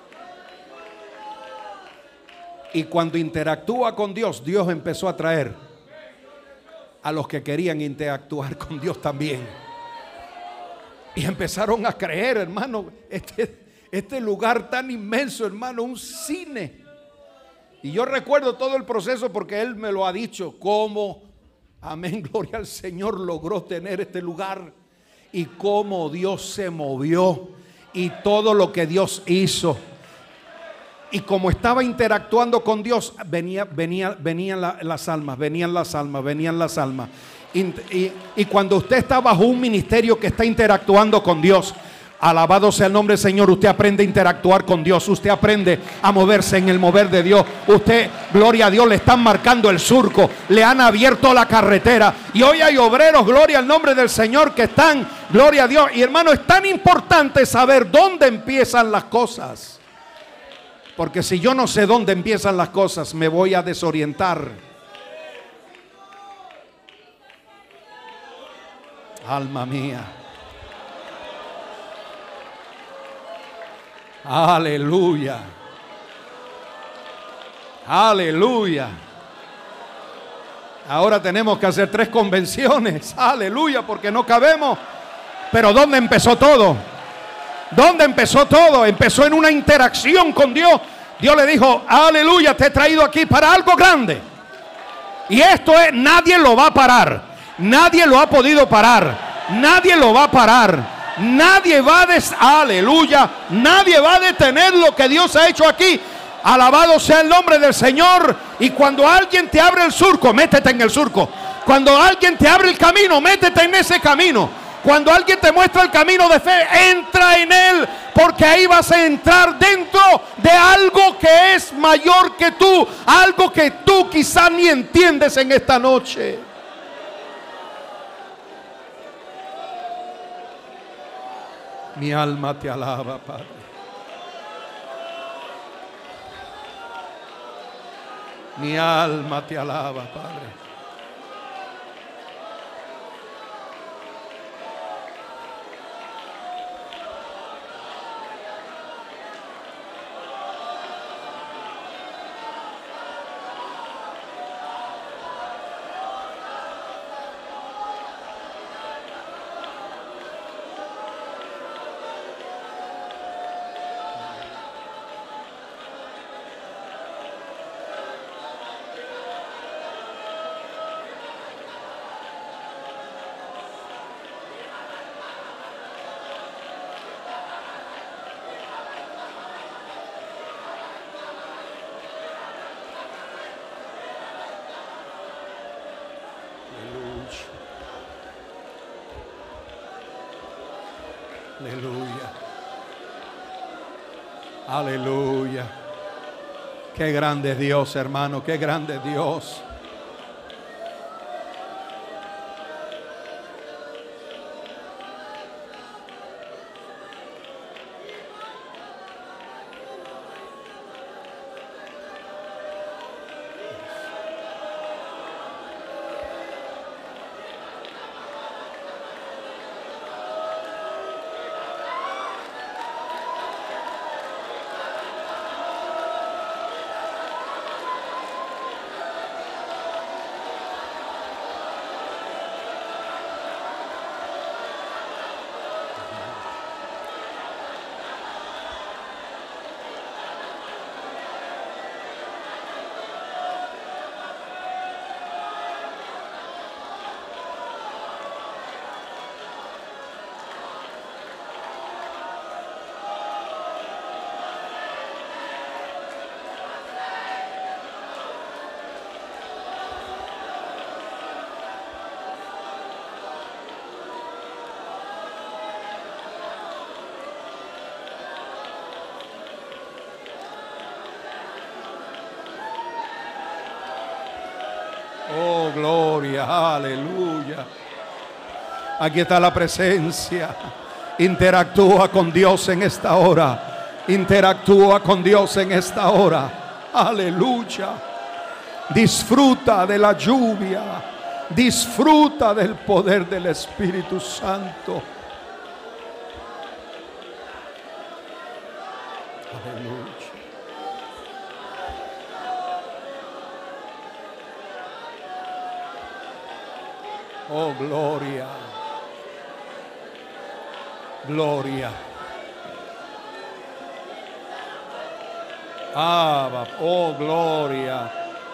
Y cuando interactúa con Dios, Dios empezó a traer a los que querían interactuar con Dios también. Y empezaron a creer, hermano, este lugar tan inmenso, hermano, un cine. Y yo recuerdo todo el proceso porque Él me lo ha dicho, cómo, amén, gloria al Señor, logró tener este lugar. Y cómo Dios se movió y todo lo que Dios hizo. Y como estaba interactuando con Dios, venían las almas. Y cuando usted está bajo un ministerio que está interactuando con Dios, alabado sea el nombre del Señor, usted aprende a interactuar con Dios. Usted aprende a moverse en el mover de Dios. Usted, gloria a Dios, le están marcando el surco, le han abierto la carretera. Y hoy hay obreros, gloria al nombre del Señor, que están, gloria a Dios. Y hermano, es tan importante saber dónde empiezan las cosas. Porque si yo no sé dónde empiezan las cosas, me voy a desorientar. Alma mía. Aleluya. Aleluya. Ahora tenemos que hacer 3 convenciones. Aleluya, porque no cabemos. Pero ¿dónde empezó todo? ¿Dónde empezó todo? Empezó en una interacción con Dios. Dios le dijo, aleluya, te he traído aquí para algo grande. Y esto es, nadie lo va a parar. Nadie lo ha podido parar. Nadie lo va a parar. Nadie va a aleluya, nadie va a detener lo que Dios ha hecho aquí. Alabado sea el nombre del Señor. Y cuando alguien te abre el surco, métete en el surco. Cuando alguien te abre el camino, métete en ese camino. Cuando alguien te muestra el camino de fe, entra en él, porque ahí vas a entrar dentro de algo que es mayor que tú, algo que tú quizás ni entiendes en esta noche. Mi alma te alaba, Padre. Mi alma te alaba, Padre. Aleluya. Aleluya. Qué grande es Dios, hermano. Qué grande es Dios. Oh, gloria, aleluya. Aquí está la presencia. Interactúa con Dios en esta hora. Interactúa con Dios en esta hora. Aleluya. Disfruta de la lluvia. Disfruta del poder del Espíritu Santo. Aleluya. Oh, gloria. Gloria. Abba, oh, gloria.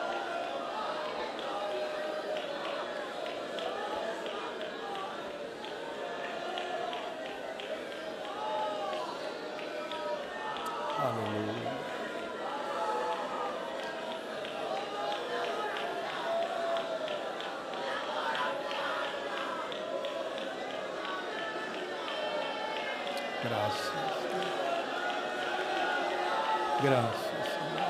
Aleluya. Gracias. Gracias, Señor.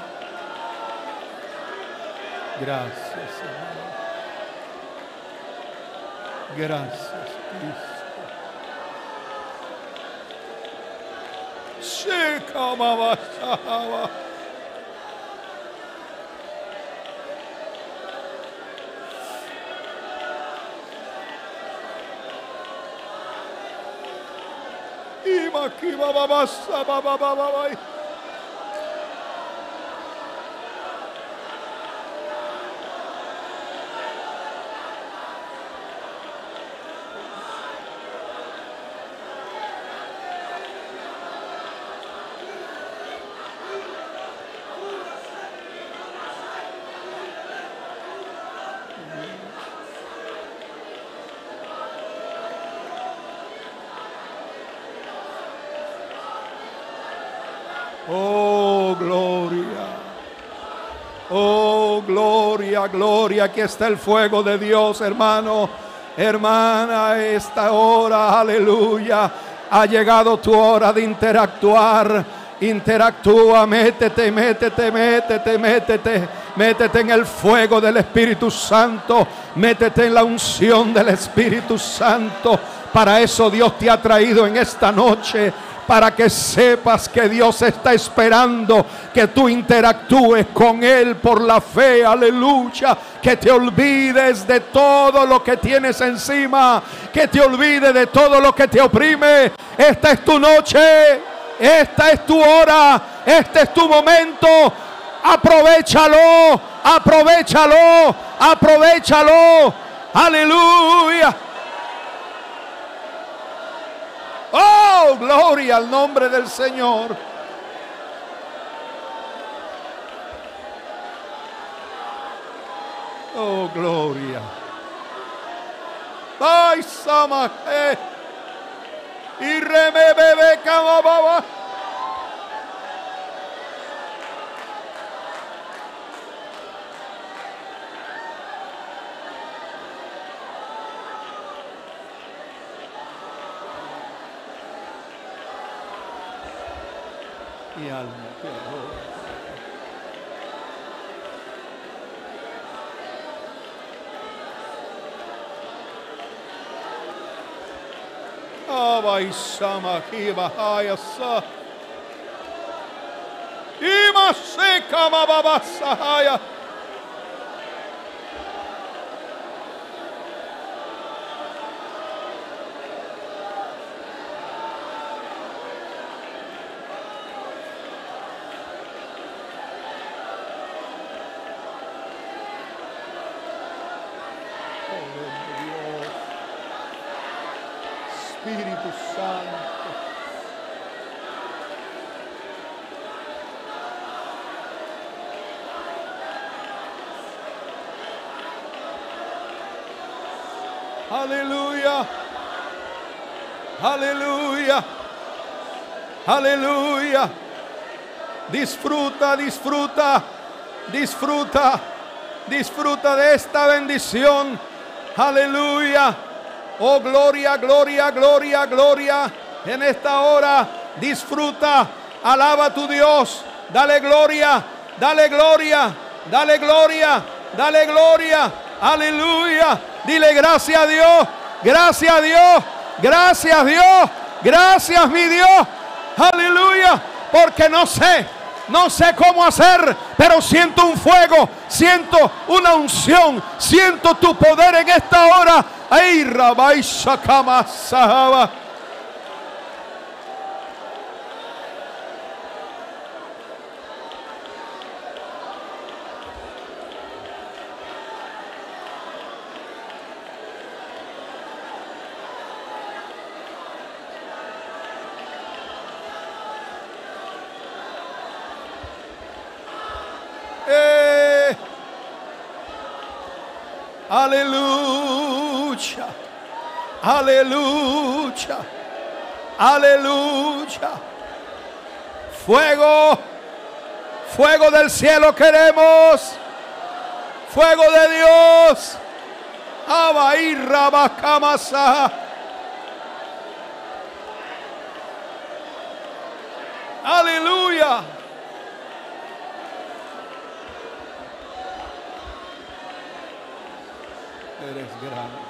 Gracias, Señor. Gracias, Cristo. Shekamabashaba. Imakibababasababababa. Oh, gloria. Oh, gloria, gloria. Aquí está el fuego de Dios, hermano, hermana. Esta hora, aleluya, ha llegado tu hora de interactuar. Interactúa, métete, métete, métete, métete. Métete en el fuego del Espíritu Santo. Métete en la unción del Espíritu Santo. Para eso Dios te ha traído en esta noche. Para que sepas que Dios está esperando que tú interactúes con Él por la fe, aleluya. Que te olvides de todo lo que tienes encima, que te olvides de todo lo que te oprime. Esta es tu noche, esta es tu hora, este es tu momento. Aprovechalo, aprovechalo, aprovechalo, aleluya. Oh, gloria al nombre del Señor. Oh, gloria. Ay, sama, y remebebe camababa. Mi alma te adora. Abaisama kibahayasa. Imaseka mababasahaya. Espíritu Santo. Aleluya. Aleluya. Aleluya. Disfruta, disfruta, disfruta, disfruta de esta bendición. Aleluya. Oh, gloria, gloria, gloria, gloria. En esta hora disfruta, alaba a tu Dios. Dale gloria, dale gloria, dale gloria, dale gloria. Aleluya. Dile gracias a Dios, gracias a Dios, gracias a Dios, gracias mi Dios. Aleluya. porque no sé cómo hacer, pero siento un fuego, siento una unción, siento tu poder en esta hora. Ay, Rabai Shakama Sahaba. Aleluya, aleluya, aleluya. Fuego, fuego del cielo queremos, fuego de Dios. Abairra Bacamasa. Aleluya. Eres grande.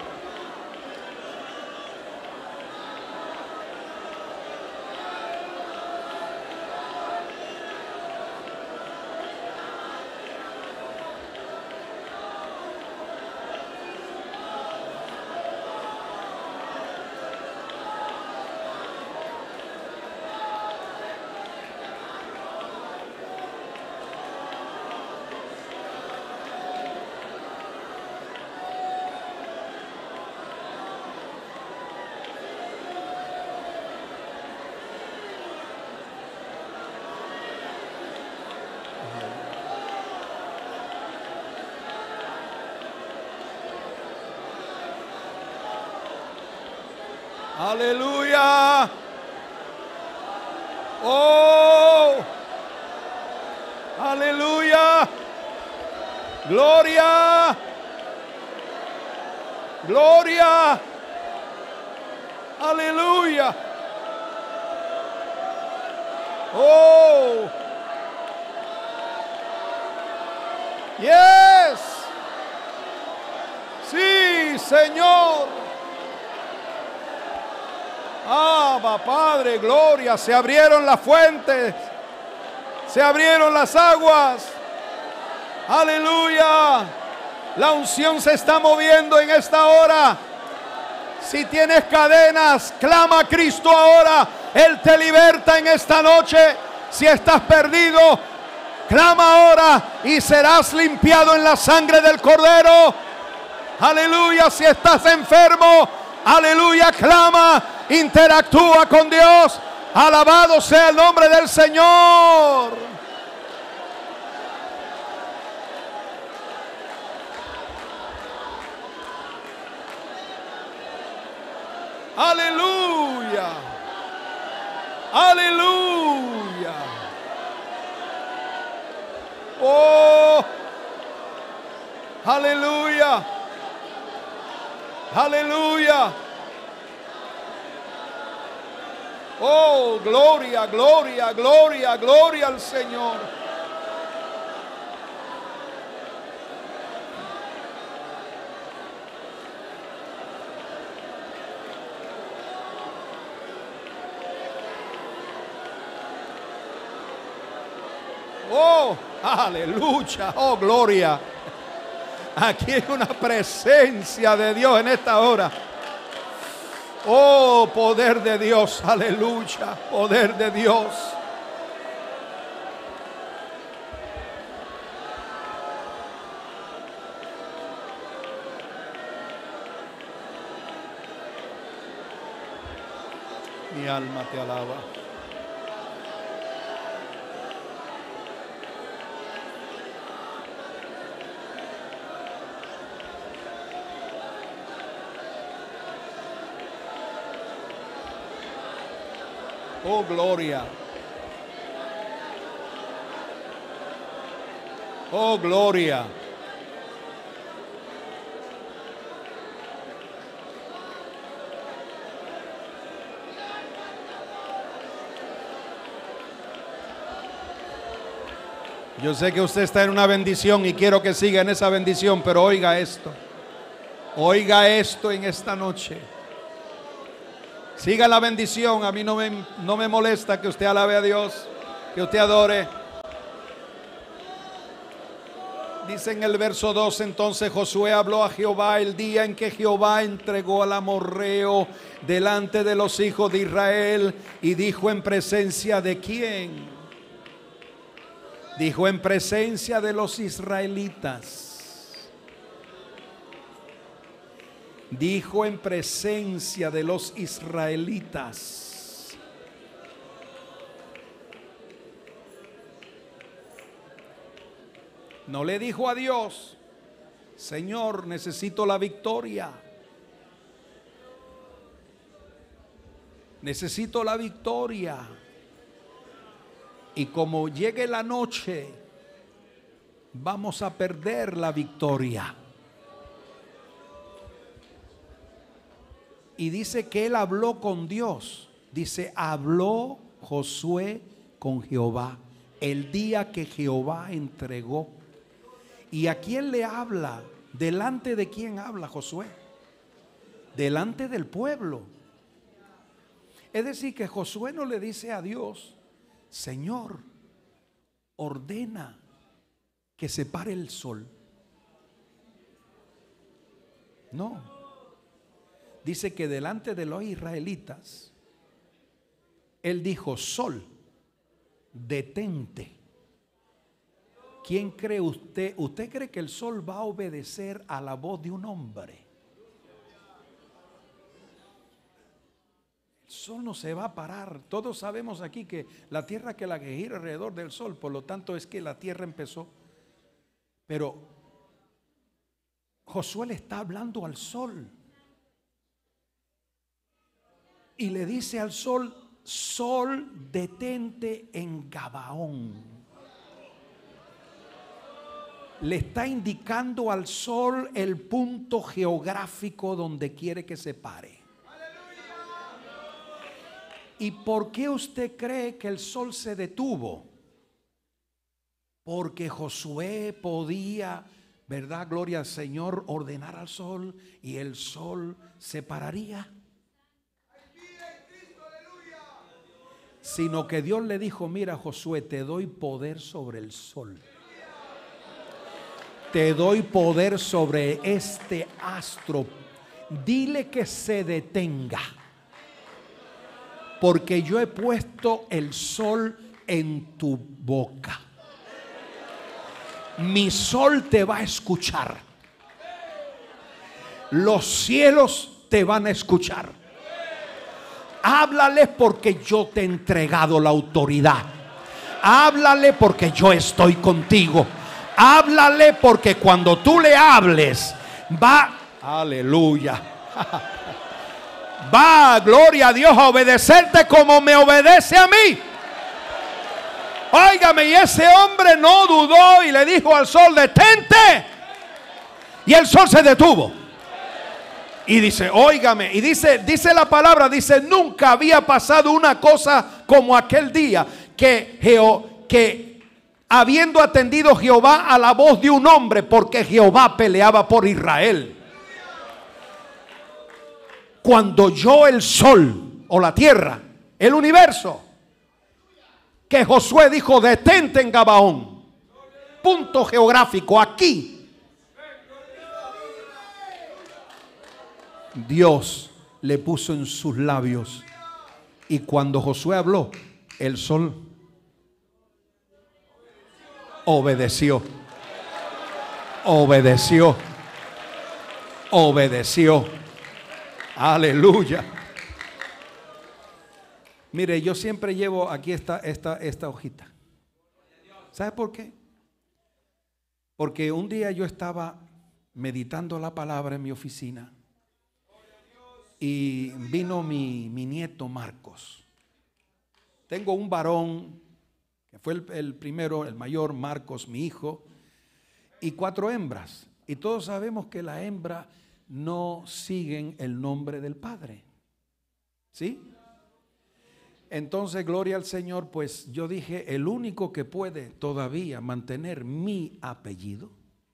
Aleluya. Oh, aleluya. Gloria. Gloria. Aleluya. Oh. Yes. Sí, Señor. Abba, Padre, gloria. Se abrieron las fuentes, se abrieron las aguas. Aleluya. La unción se está moviendo en esta hora. Si tienes cadenas, clama a Cristo ahora. Él te liberta en esta noche. Si estás perdido, clama ahora y serás limpiado en la sangre del Cordero. Aleluya. Si estás enfermo, aleluya, clama. Interactúa con Dios. Alabado sea el nombre del Señor. Aleluya. Aleluya. Oh. Aleluya. Aleluya. Oh, gloria, gloria, gloria, gloria al Señor. Oh, aleluya, oh, gloria. Aquí hay una presencia de Dios en esta hora. Oh, poder de Dios, aleluya, poder de Dios. Mi alma te alaba. Oh, gloria. Oh, gloria. Yo sé que usted está en una bendición y quiero que siga en esa bendición, pero oiga esto. Oiga esto en esta noche. Siga la bendición. A mí no me molesta que usted alabe a Dios, que usted adore. Dice en el verso 2: entonces Josué habló a Jehová el día en que Jehová entregó al amorreo delante de los hijos de Israel, y dijo: ¿en presencia de quién? Dijo: en presencia de los israelitas. Dijo: en presencia de los israelitas. No le dijo a Dios: Señor, necesito la victoria. Necesito la victoria. Y como llegue la noche, vamos a perder la victoria. Y dice que él habló con Dios. Dice: habló Josué con Jehová el día que Jehová entregó. ¿Y a quién le habla? ¿Delante de quién habla Josué? Delante del pueblo. Es decir, que Josué no le dice a Dios: Señor, ordena que se pare el sol. No. Dice que delante de los israelitas, él dijo: sol, detente. ¿Quién cree usted? ¿Usted cree que el sol va a obedecer a la voz de un hombre? El sol no se va a parar. Todos sabemos aquí que la tierra que la que gira alrededor del sol, por lo tanto es que la tierra empezó. Pero Josué le está hablando al sol. Y le dice al sol: sol, detente en Gabaón. Le está indicando al sol el punto geográfico donde quiere que se pare. ¿Y por qué usted cree que el sol se detuvo? Porque Josué podía, ¿verdad? Gloria al Señor, ordenar al sol y el sol se pararía. Sino que Dios le dijo: mira, Josué, te doy poder sobre el sol. Te doy poder sobre este astro. Dile que se detenga, porque yo he puesto el sol en tu boca. Mi sol te va a escuchar. Los cielos te van a escuchar. Háblale porque yo te he entregado la autoridad. Háblale porque yo estoy contigo. Háblale porque cuando tú le hables va, aleluya, va, gloria a Dios, a obedecerte como me obedece a mí. Óigame, y ese hombre no dudó y le dijo al sol: detente. Y el sol se detuvo. Y dice, óigame, y dice la palabra, dice: nunca había pasado una cosa como aquel día que habiendo atendido Jehová a la voz de un hombre, porque Jehová peleaba por Israel. Cuando oyó el sol o la tierra, el universo, que Josué dijo: detente en Gabaón. Punto geográfico, aquí. Dios le puso en sus labios, y cuando Josué habló, el sol obedeció. Obedeció. Obedeció. Aleluya. Mire, yo siempre llevo aquí esta hojita. ¿Sabe por qué? Porque un día yo estaba meditando la palabra en mi oficina. Y vino mi nieto Marcos. Tengo un varón que fue el primero, el mayor, Marcos, mi hijo, y 4 hembras. Y todos sabemos que las hembras no siguen el nombre del padre. ¿Sí? Entonces, gloria al Señor, pues yo dije: el único que puede todavía mantener mi apellido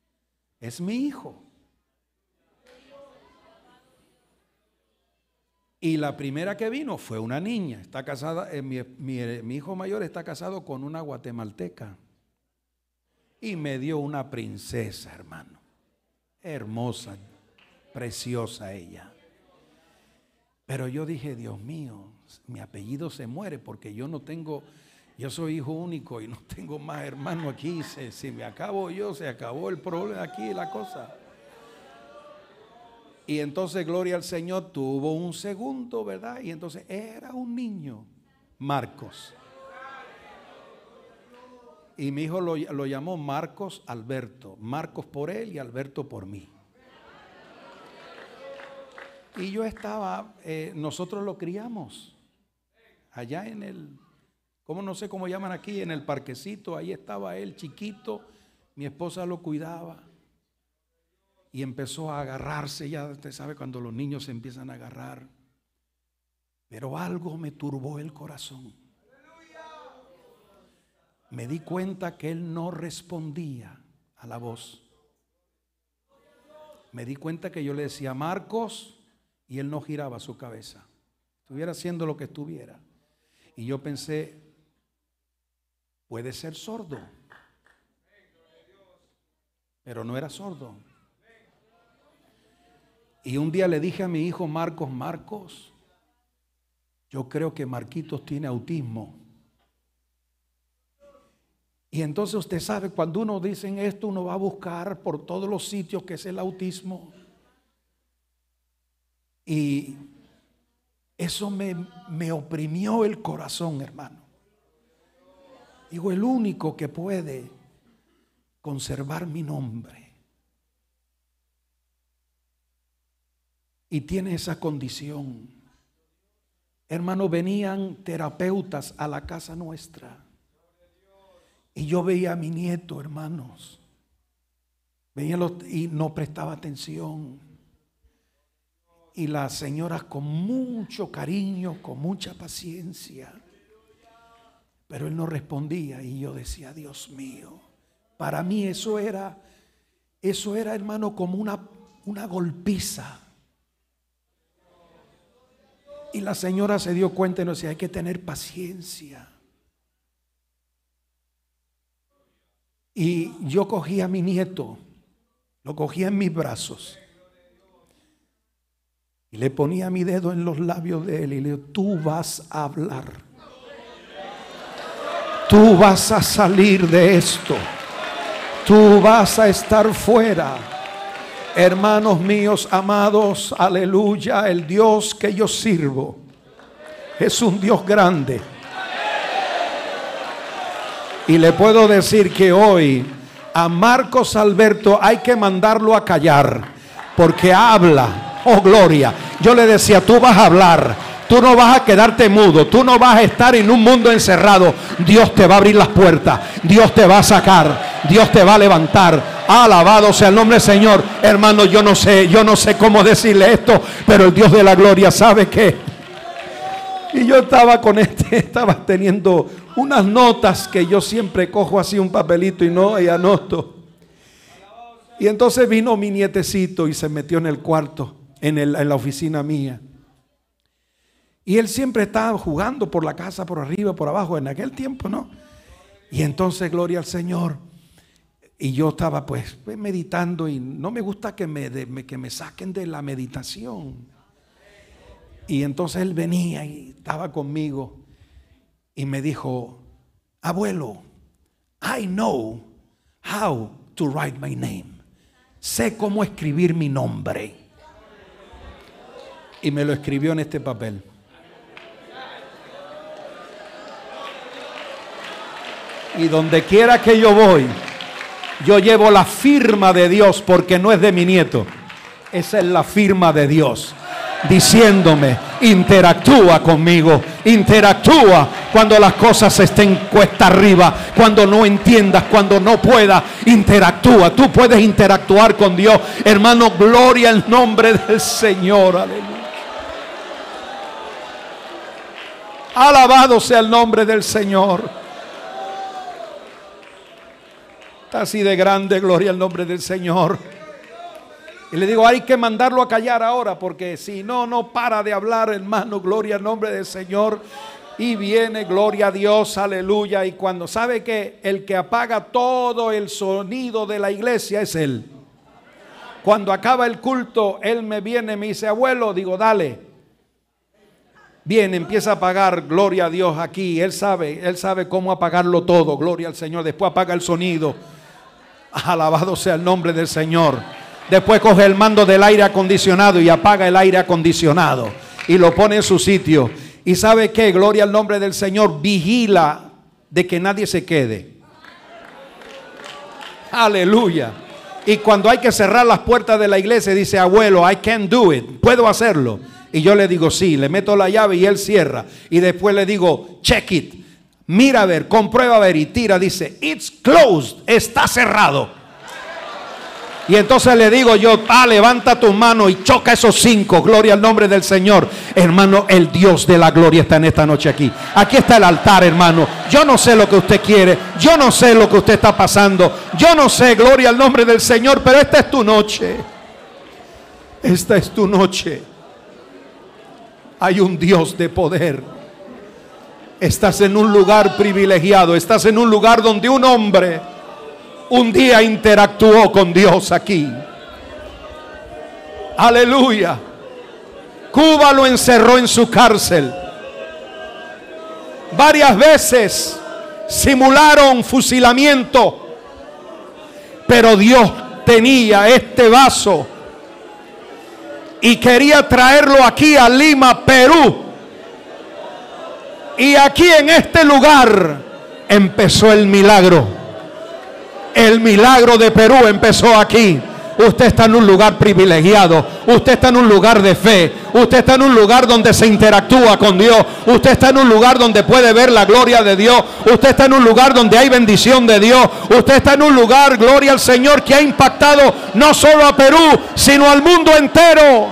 es mi hijo. Y la primera que vino fue una niña. Está casada, mi hijo mayor está casado con una guatemalteca. Y me dio una princesa, hermano. Hermosa, preciosa ella. Pero yo dije, Dios mío, mi apellido se muere porque yo soy hijo único y no tengo más hermano aquí. Si me acabo yo, se acabó el problema aquí, la cosa. Y entonces, gloria al Señor, tuvo un segundo, ¿verdad? Y entonces era un niño, Marcos. Y mi hijo lo llamó Marcos Alberto. Marcos por él y Alberto por mí. Y yo estaba, nosotros lo criamos allá en el, no sé cómo llaman aquí, en el parquecito. Ahí estaba él chiquito, mi esposa lo cuidaba. Y empezó a agarrarse, ya usted sabe cuando los niños se empiezan a agarrar. Pero algo me turbó el corazón. Me di cuenta que él no respondía a la voz. Me di cuenta que yo le decía Marcos y él no giraba su cabeza. Estuviera haciendo lo que estuviera. Y yo pensé, puede ser sordo. Pero no era sordo. Y un día le dije a mi hijo Marcos, yo creo que Marquitos tiene autismo. Y entonces usted sabe, cuando uno dice esto, uno va a buscar por todos los sitios que es el autismo. Y eso me oprimió el corazón, hermano. Digo, el único que puede conservar mi nombre y tiene esa condición. Hermano, venían terapeutas a la casa nuestra y yo veía a mi nieto, hermanos, y no prestaba atención. Y las señoras con mucho cariño, con mucha paciencia, pero él no respondía. Y yo decía, Dios mío, para mí eso era hermano, como una golpiza. Y la señora se dio cuenta y nos decía, hay que tener paciencia. Y yo cogí a mi nieto, lo cogía en mis brazos y le ponía mi dedo en los labios de él y le digo, tú vas a hablar, tú vas a salir de esto, tú vas a estar fuera. Hermanos míos amados, aleluya, el Dios que yo sirvo es un Dios grande. Y le puedo decir que hoy a Marcos Alberto hay que mandarlo a callar, porque habla, oh gloria. Yo le decía, tú vas a hablar, tú no vas a quedarte mudo, tú no vas a estar en un mundo encerrado. Dios te va a abrir las puertas, Dios te va a sacar, Dios te va a levantar. Alabado sea el nombre del Señor. Hermano, yo no sé cómo decirle esto, pero el Dios de la gloria sabe que. Y yo estaba teniendo unas notas que yo siempre cojo así un papelito y anoto. Y entonces vino mi nietecito y se metió en el cuarto, en la oficina mía. Y él siempre estaba jugando por la casa, por arriba, por abajo, en aquel tiempo, ¿no? Y entonces, gloria al Señor. Y yo estaba pues meditando y no me gusta que me saquen de la meditación. Y entonces él venía y estaba conmigo y me dijo, abuelo, I know how to write my name. Sé cómo escribir mi nombre. Y me lo escribió en este papel. Y donde quiera que yo voy, yo llevo la firma de Dios, porque no es de mi nieto. Esa es la firma de Dios, diciéndome, interactúa conmigo, interactúa cuando las cosas estén cuesta arriba, cuando no entiendas, cuando no puedas, interactúa. Tú puedes interactuar con Dios, hermano. Gloria al nombre del Señor, aleluya. Alabado sea el nombre del Señor. Está así de grande, gloria al nombre del Señor. Y le digo, hay que mandarlo a callar ahora, porque si no, no para de hablar, hermano. Gloria al nombre del Señor. Y viene, gloria a Dios, aleluya. Y cuando sabe que el que apaga todo el sonido de la iglesia es él. Cuando acaba el culto, él me viene, me dice, abuelo, digo, dale. Viene, empieza a apagar, gloria a Dios aquí. Él sabe cómo apagarlo todo, gloria al Señor. Después apaga el sonido. Alabado sea el nombre del Señor. Después coge el mando del aire acondicionado y apaga el aire acondicionado y lo pone en su sitio. Y ¿sabe qué? Gloria al nombre del Señor. Vigila de que nadie se quede. Aleluya. Y cuando hay que cerrar las puertas de la iglesia, dice, abuelo, I can do it. Puedo hacerlo. Y yo le digo, sí, le meto la llave y él cierra. Y después le digo, check it. Mira a ver, comprueba a ver y tira. Dice, it's closed. Está cerrado. Y entonces le digo yo, levanta tu mano y choca esos 5. Gloria al nombre del Señor. Hermano, el Dios de la gloria está en esta noche aquí. Aquí está el altar, hermano. Yo no sé lo que usted quiere. Yo no sé lo que usted está pasando. Yo no sé, gloria al nombre del Señor. Pero esta es tu noche. Esta es tu noche. Hay un Dios de poder. Estás en un lugar privilegiado. Estás en un lugar donde un hombre un día interactuó con Dios aquí. Aleluya. Cuba lo encerró en su cárcel. Varias veces simularon fusilamiento, pero Dios tenía este vaso y quería traerlo aquí a Lima, Perú. Y aquí en este lugar empezó el milagro. El milagro de Perú empezó aquí. Usted está en un lugar privilegiado. Usted está en un lugar de fe. Usted está en un lugar donde se interactúa con Dios. Usted está en un lugar donde puede ver la gloria de Dios. Usted está en un lugar donde hay bendición de Dios. Usted está en un lugar, gloria al Señor, que ha impactado no solo a Perú, sino al mundo entero.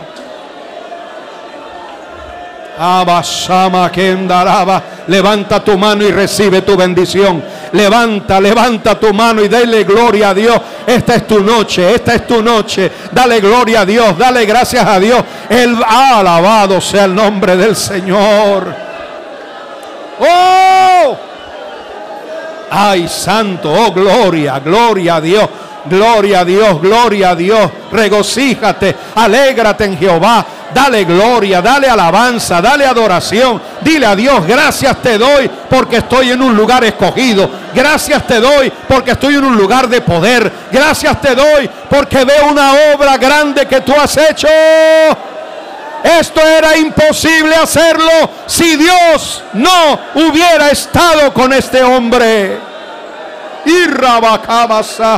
Levanta tu mano y recibe tu bendición. Levanta tu mano y dale gloria a Dios. Esta es tu noche, esta es tu noche. Dale gloria a Dios, dale gracias a Dios. Alabado sea el nombre del Señor. ¡Oh! ¡Ay, santo! ¡Oh, gloria! ¡Gloria a Dios! Gloria a Dios, gloria a Dios. Regocíjate, alégrate en Jehová. Dale gloria, dale alabanza, dale adoración. Dile a Dios, gracias te doy porque estoy en un lugar escogido. Gracias te doy porque estoy en un lugar de poder. Gracias te doy porque veo una obra grande que tú has hecho. Esto era imposible hacerlo si Dios no hubiera estado con este hombre. Y Rabacabasa.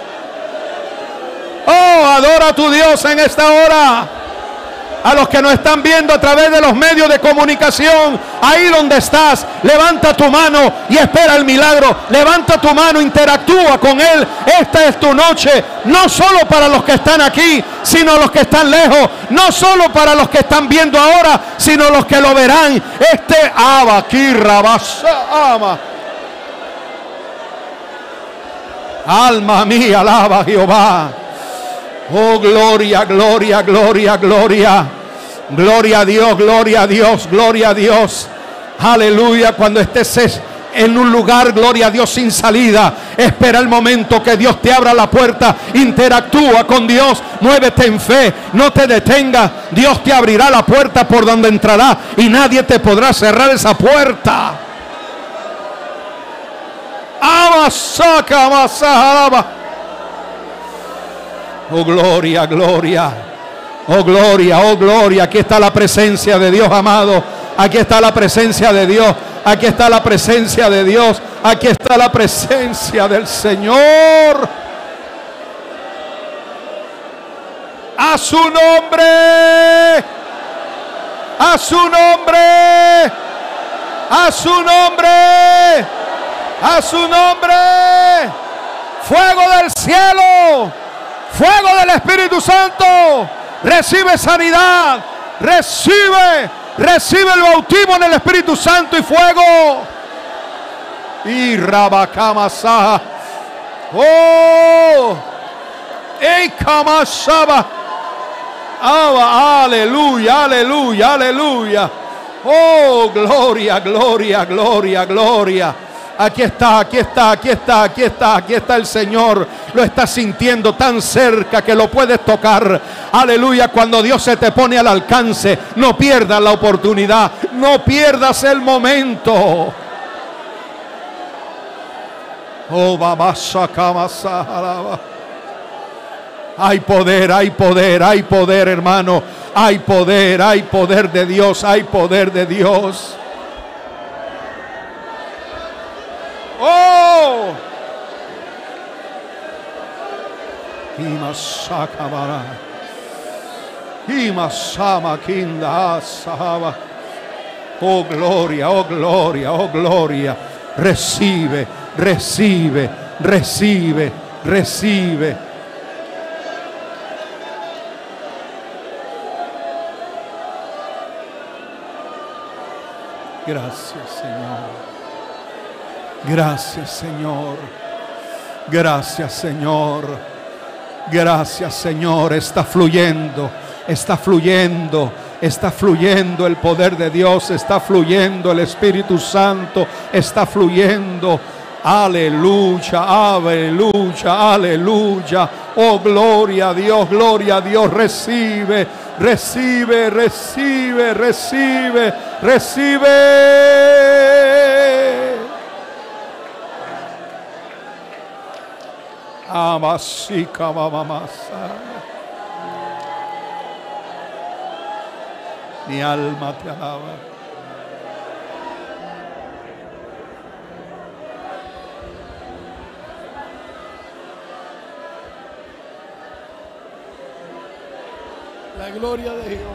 Oh, adora a tu Dios en esta hora. A los que nos están viendo a través de los medios de comunicación, ahí donde estás, levanta tu mano y espera el milagro. Levanta tu mano, interactúa con Él. Esta es tu noche, no solo para los que están aquí, sino los que están lejos. No solo para los que están viendo ahora, sino los que lo verán. Alma mía, alaba a Jehová. Oh, gloria, gloria, gloria, gloria. Gloria a Dios, gloria a Dios, gloria a Dios. Aleluya. Cuando estés en un lugar, gloria a Dios, sin salida, espera el momento que Dios te abra la puerta. Interactúa con Dios, muévete en fe, no te detengas. Dios te abrirá la puerta por donde entrará y nadie te podrá cerrar esa puerta. Oh, gloria, gloria. Oh, gloria, oh, gloria. Aquí está la presencia de Dios, amado. Aquí está la presencia de Dios. Aquí está la presencia de Dios. Aquí está la presencia del Señor. A su nombre. A su nombre. A su nombre. A su nombre. Fuego del cielo. Fuego del Espíritu Santo. Recibe sanidad. Recibe el bautismo en el Espíritu Santo y fuego. Y Rabacamasa. Oh. Ey Kamasaba. Aleluya, aleluya, aleluya. Oh, gloria, gloria, gloria, gloria. Aquí está, aquí está, aquí está, aquí está, aquí está el Señor. Lo estás sintiendo tan cerca que lo puedes tocar. Aleluya, cuando Dios se te pone al alcance, no pierdas la oportunidad, no pierdas el momento. Oh, hay poder, hay poder, hay poder, hermano. Hay poder de Dios, hay poder de Dios. Oh, oh gloria, oh gloria, oh gloria. Recibe, recibe, recibe, recibe. Gracias, Señor. Gracias, Señor. Gracias, Señor. Gracias, Señor. Está fluyendo, está fluyendo, está fluyendo el poder de Dios, está fluyendo el Espíritu Santo, está fluyendo. Aleluya, aleluya, aleluya. Oh, gloria a Dios, gloria a Dios. Recibe, recibe, recibe, recibe, recibe. Amasika mamamasa. Mi alma te alaba. La gloria de Dios.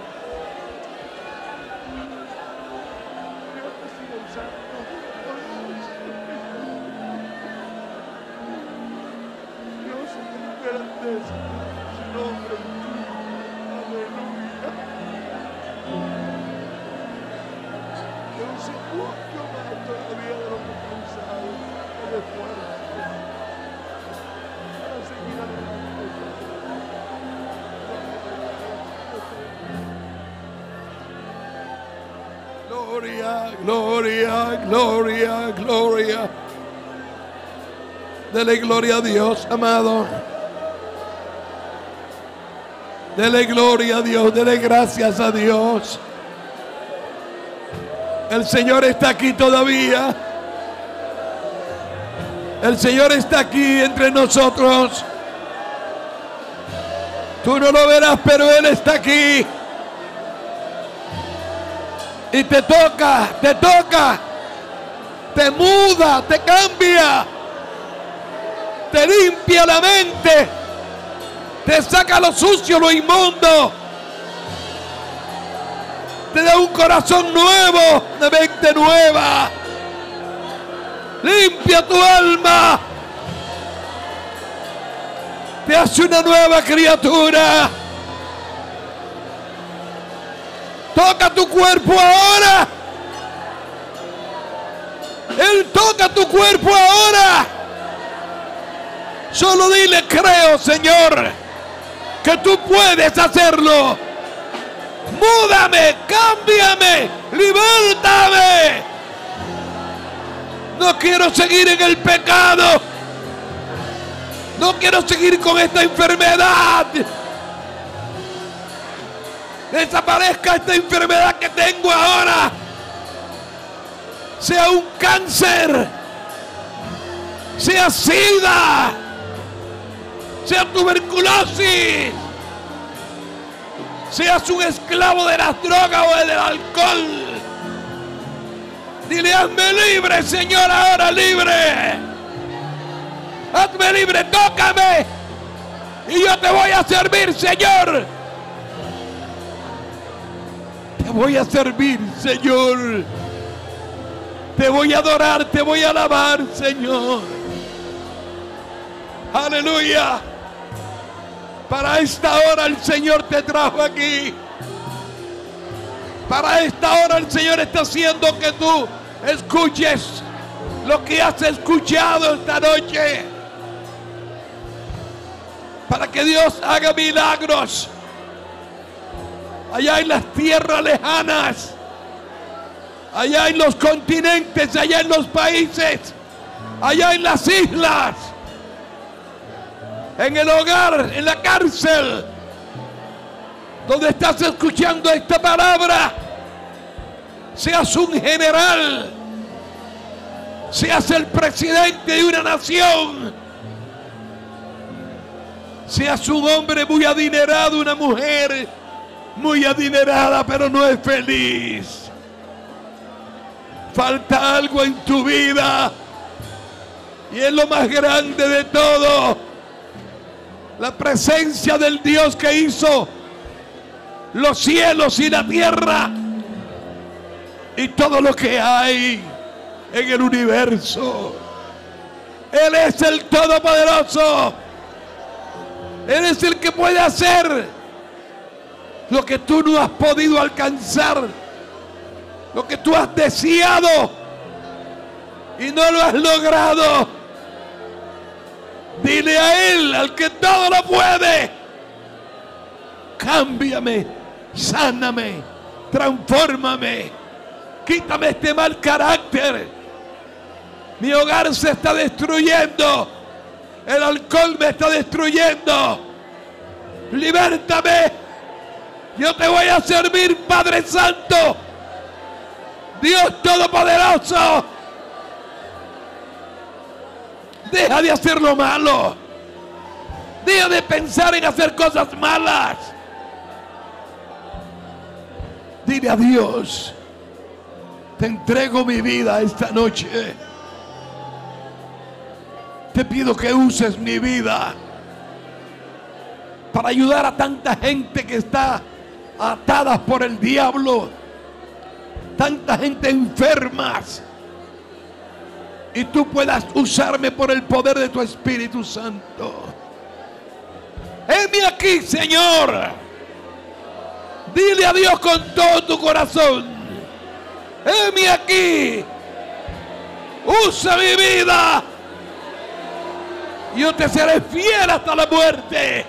Gloria, gloria, gloria, gloria. Dele gloria a Dios, amado. Dele gloria a Dios, dele gracias a Dios. El Señor está aquí todavía. El Señor está aquí entre nosotros. Tú no lo verás, pero Él está aquí. Y te toca, te muda, te cambia, te limpia la mente, te saca lo sucio, lo inmundo, te da un corazón nuevo, una mente nueva, limpia tu alma, te hace una nueva criatura. Toca tu cuerpo ahora. Él toca tu cuerpo ahora. Solo dile: creo, Señor, que tú puedes hacerlo. Múdame, cámbiame, libértame. No quiero seguir en el pecado. No quiero seguir con esta enfermedad. Desaparezca esta enfermedad que tengo ahora. Sea un cáncer, sea sida, sea tuberculosis, seas un esclavo de las drogas o del alcohol. Dile: hazme libre, Señor, ahora libre. Hazme libre, tócame y yo te voy a servir, Señor. Te voy a servir, Señor. Te voy a adorar, te voy a alabar, Señor. Aleluya. Para esta hora el Señor te trajo aquí. Para esta hora el Señor está haciendo que tú escuches lo que has escuchado esta noche. Para que Dios haga milagros allá en las tierras lejanas, allá en los continentes, allá en los países, allá en las islas, en el hogar, en la cárcel, donde estás escuchando esta palabra. Seas un general, seas el presidente de una nación, seas un hombre muy adinerado, una mujer muy adinerada, pero no es feliz. Falta algo en tu vida, y es lo más grande de todo: la presencia del Dios que hizo los cielos y la tierra y todo lo que hay en el universo. Él es el Todopoderoso. Él es el que puede hacer lo que tú no has podido alcanzar, lo que tú has deseado y no lo has logrado. Dile a Él, al que todo lo puede: cámbiame, sáname, transfórmame, quítame este mal carácter. Mi hogar se está destruyendo, el alcohol me está destruyendo. Libértame, yo te voy a servir, Padre Santo, Dios Todopoderoso. Deja de hacer lo malo, deja de pensar en hacer cosas malas. Dile a Dios: te entrego mi vida esta noche. Te pido que uses mi vida para ayudar a tanta gente que está atada por el diablo, tanta gente enferma, y tú puedas usarme por el poder de tu Espíritu Santo. Heme aquí, Señor. Dile a Dios con todo tu corazón: heme aquí, usa mi vida, yo te seré fiel hasta la muerte.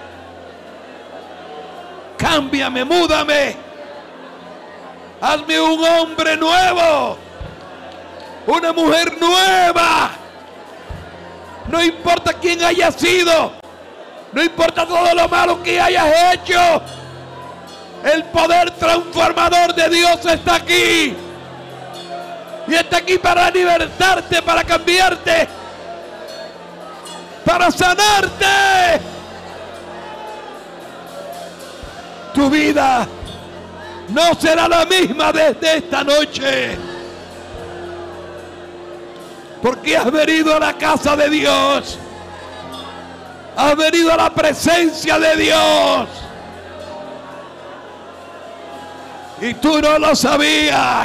Cámbiame, múdame, hazme un hombre nuevo, una mujer nueva. No importa quién haya sido, no importa todo lo malo que hayas hecho, el poder transformador de Dios está aquí. Y está aquí para libertarte, para cambiarte, para sanarte. Tu vida no será la misma desde esta noche, porque has venido a la casa de Dios, has venido a la presencia de Dios, y tú no lo sabías.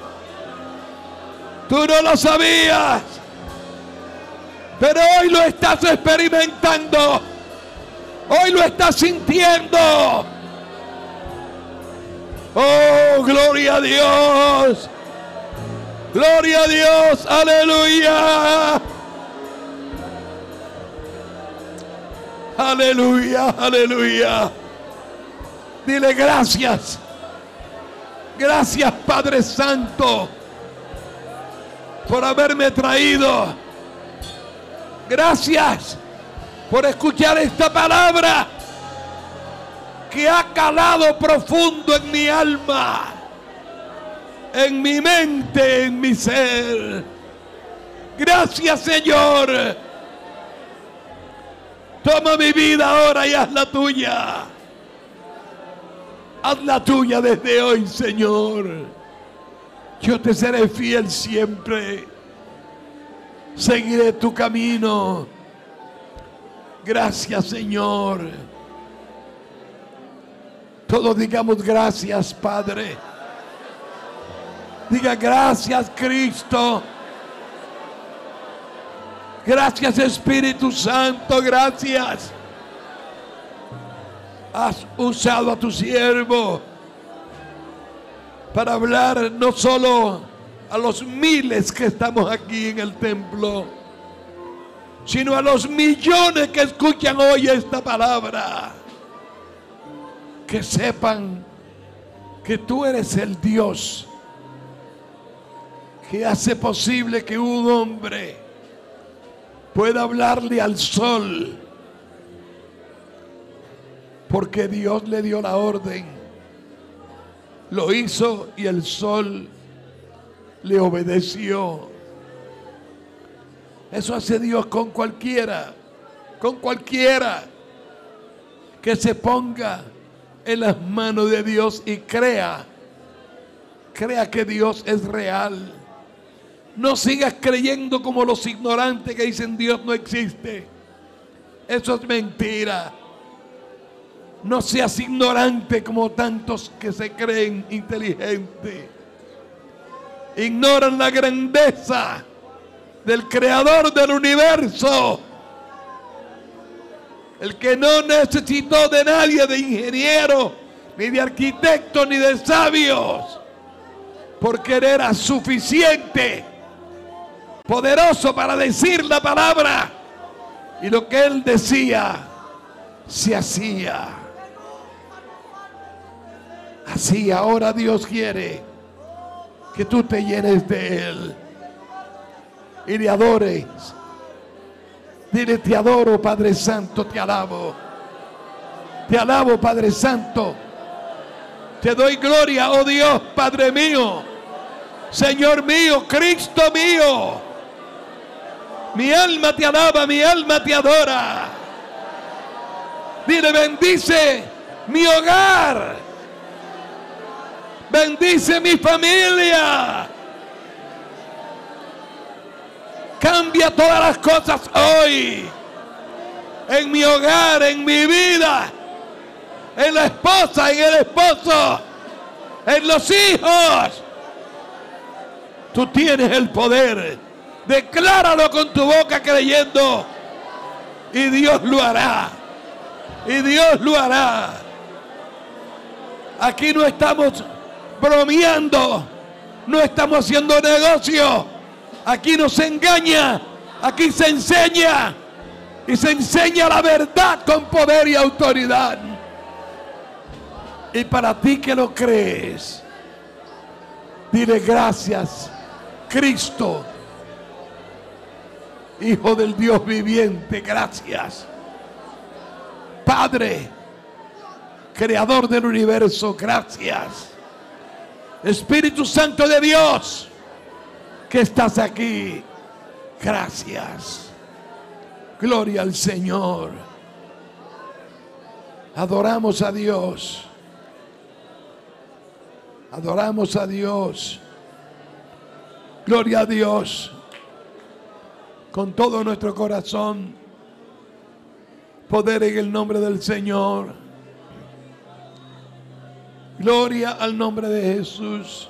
Tú no lo sabías, pero hoy lo estás experimentando, hoy lo estás sintiendo. Oh, gloria a Dios, gloria a Dios, aleluya, aleluya, aleluya. Dile gracias, gracias, Padre Santo, por haberme traído. Gracias por escuchar esta palabra que ha calado profundo en mi alma, en mi mente, en mi ser. Gracias, Señor. Toma mi vida ahora y hazla tuya. Hazla tuya desde hoy, Señor. Yo te seré fiel siempre. Seguiré tu camino. Gracias, Señor. Todos digamos gracias, Padre. Diga gracias, Cristo. Gracias, Espíritu Santo. Gracias. Has usado a tu siervo para hablar no solo a los miles que estamos aquí en el templo, sino a los millones que escuchan hoy esta palabra. Que sepan que tú eres el Dios que hace posible que un hombre pueda hablarle al sol, porque Dios le dio la orden, lo hizo y el sol le obedeció. Eso hace Dios con cualquiera que se ponga en las manos de Dios y crea que Dios es real. No sigas creyendo como los ignorantes que dicen Dios no existe. Eso es mentira. No seas ignorante como tantos que se creen inteligentes. Ignoran la grandeza del creador del universo. El que no necesitó de nadie, de ingeniero, ni de arquitecto, ni de sabios, porque él era suficiente, poderoso para decir la palabra, y lo que él decía se hacía. Así ahora Dios quiere que tú te llenes de él y le adores. Dile: te adoro, Padre Santo, te alabo. Te alabo, Padre Santo. Te doy gloria, oh Dios, Padre mío, Señor mío, Cristo mío. Mi alma te alaba, mi alma te adora. Dile: bendice mi hogar. Bendice mi familia. Cambia todas las cosas hoy. En mi hogar, en mi vida, en la esposa, en el esposo, en los hijos. Tú tienes el poder. Decláralo con tu boca creyendo. Y Dios lo hará. Y Dios lo hará. Aquí no estamos bromeando. No estamos haciendo negocio. Aquí no se engaña. Aquí se enseña. Y se enseña la verdad con poder y autoridad. Y para ti que lo crees, dile: gracias, Cristo, Hijo del Dios viviente. Gracias, Padre, Creador del universo. Gracias, Espíritu Santo de Dios, que estás aquí. Gracias. Gloria al Señor. Adoramos a Dios. Adoramos a Dios. Gloria a Dios. Con todo nuestro corazón. Poder en el nombre del Señor. Gloria al nombre de Jesús.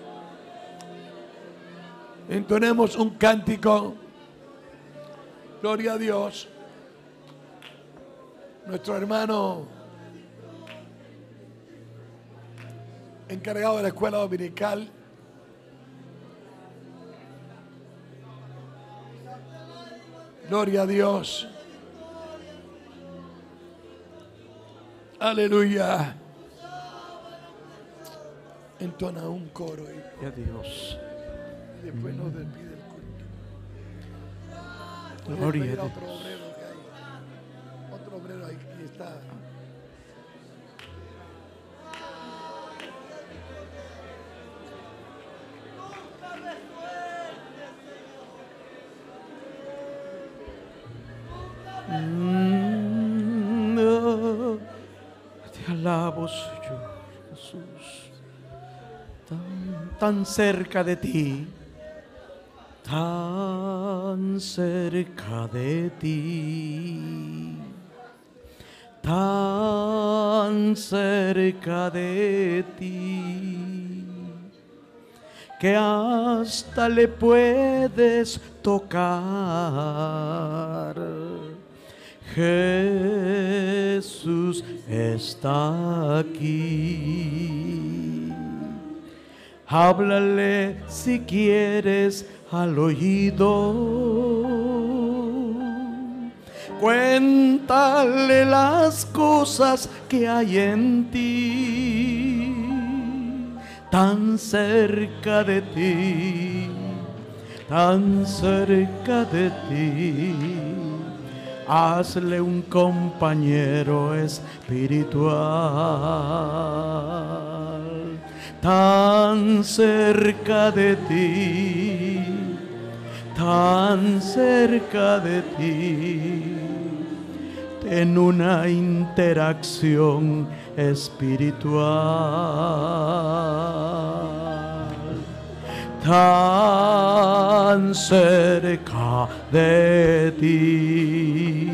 Entonemos un cántico. Gloria a Dios. Nuestro hermano encargado de la escuela dominical, gloria a Dios. Aleluya. Entona un coro y a Dios. después nos despide el culto. Gloria a Dios. Otro obrero que hay. Otro obrero ahí que está. Te alabo, Señor Jesús. Tan cerca de ti. Tan cerca de ti, tan cerca de ti, que hasta le puedes tocar. Jesús está aquí. Háblale si quieres al oído. Cuéntale las cosas que hay en ti. tan cerca de ti, tan cerca de ti. Hazle un compañero espiritual, tan cerca de ti, tan cerca de ti. Ten una interacción espiritual, tan cerca de ti,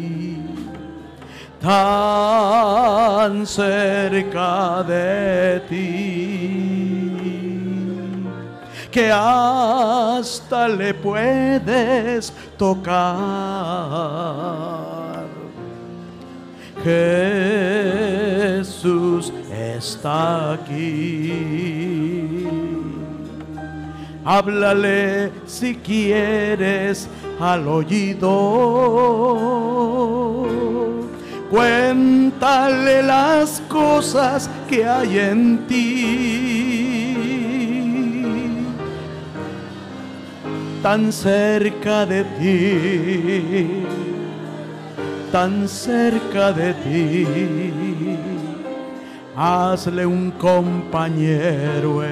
tan cerca de ti, que hasta le puedes tocar. Jesús está aquí. Háblale si quieres al oído. Cuéntale las cosas que hay en ti. Tan cerca de ti, tan cerca de ti. Hazle un compañero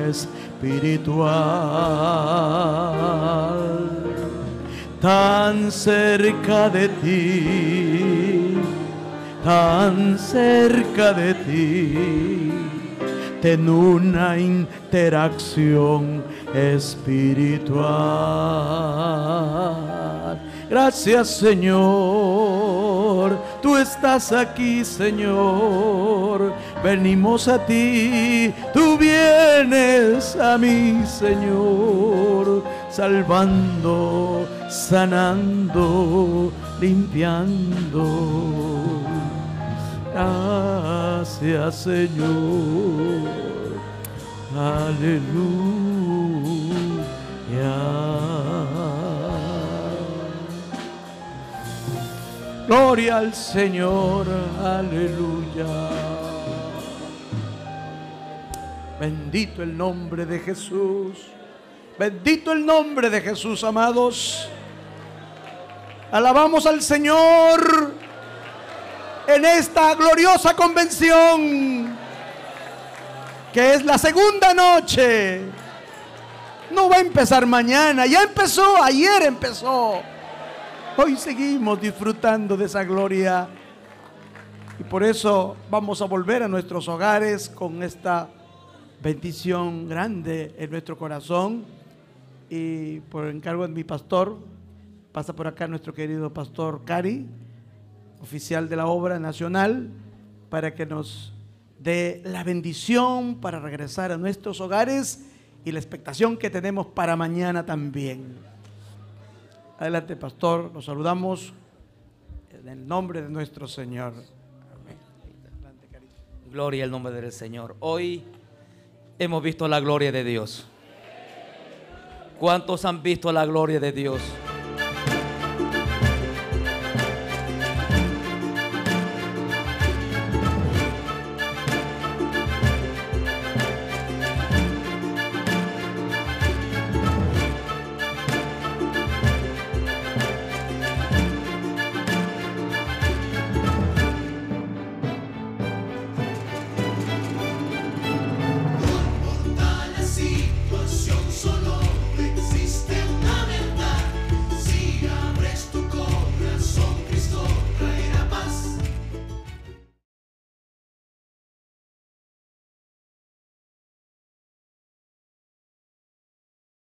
espiritual, tan cerca de ti, tan cerca de ti. Ten una interacción espiritual. Gracias, Señor, tú estás aquí, Señor. Venimos a ti, tú vienes a mí, Señor, salvando, sanando, limpiando. Gracias, Señor. Aleluya. Gloria al Señor, aleluya. Bendito el nombre de Jesús. Bendito el nombre de Jesús, amados. Alabamos al Señor en esta gloriosa convención, que es la segunda noche. No va a empezar mañana, ya empezó, ayer empezó. Hoy seguimos disfrutando de esa gloria y por eso vamos a volver a nuestros hogares con esta bendición grande en nuestro corazón. Y por encargo de mi pastor, pasa por acá nuestro querido pastor Cari, oficial de la obra nacional, para que nos dé la bendición para regresar a nuestros hogares y la expectación que tenemos para mañana también. Adelante, pastor, los saludamos en el nombre de nuestro Señor. Amén. Adelante, cariño. Gloria al nombre del Señor. Hoy hemos visto la gloria de Dios. ¿Cuántos han visto la gloria de Dios?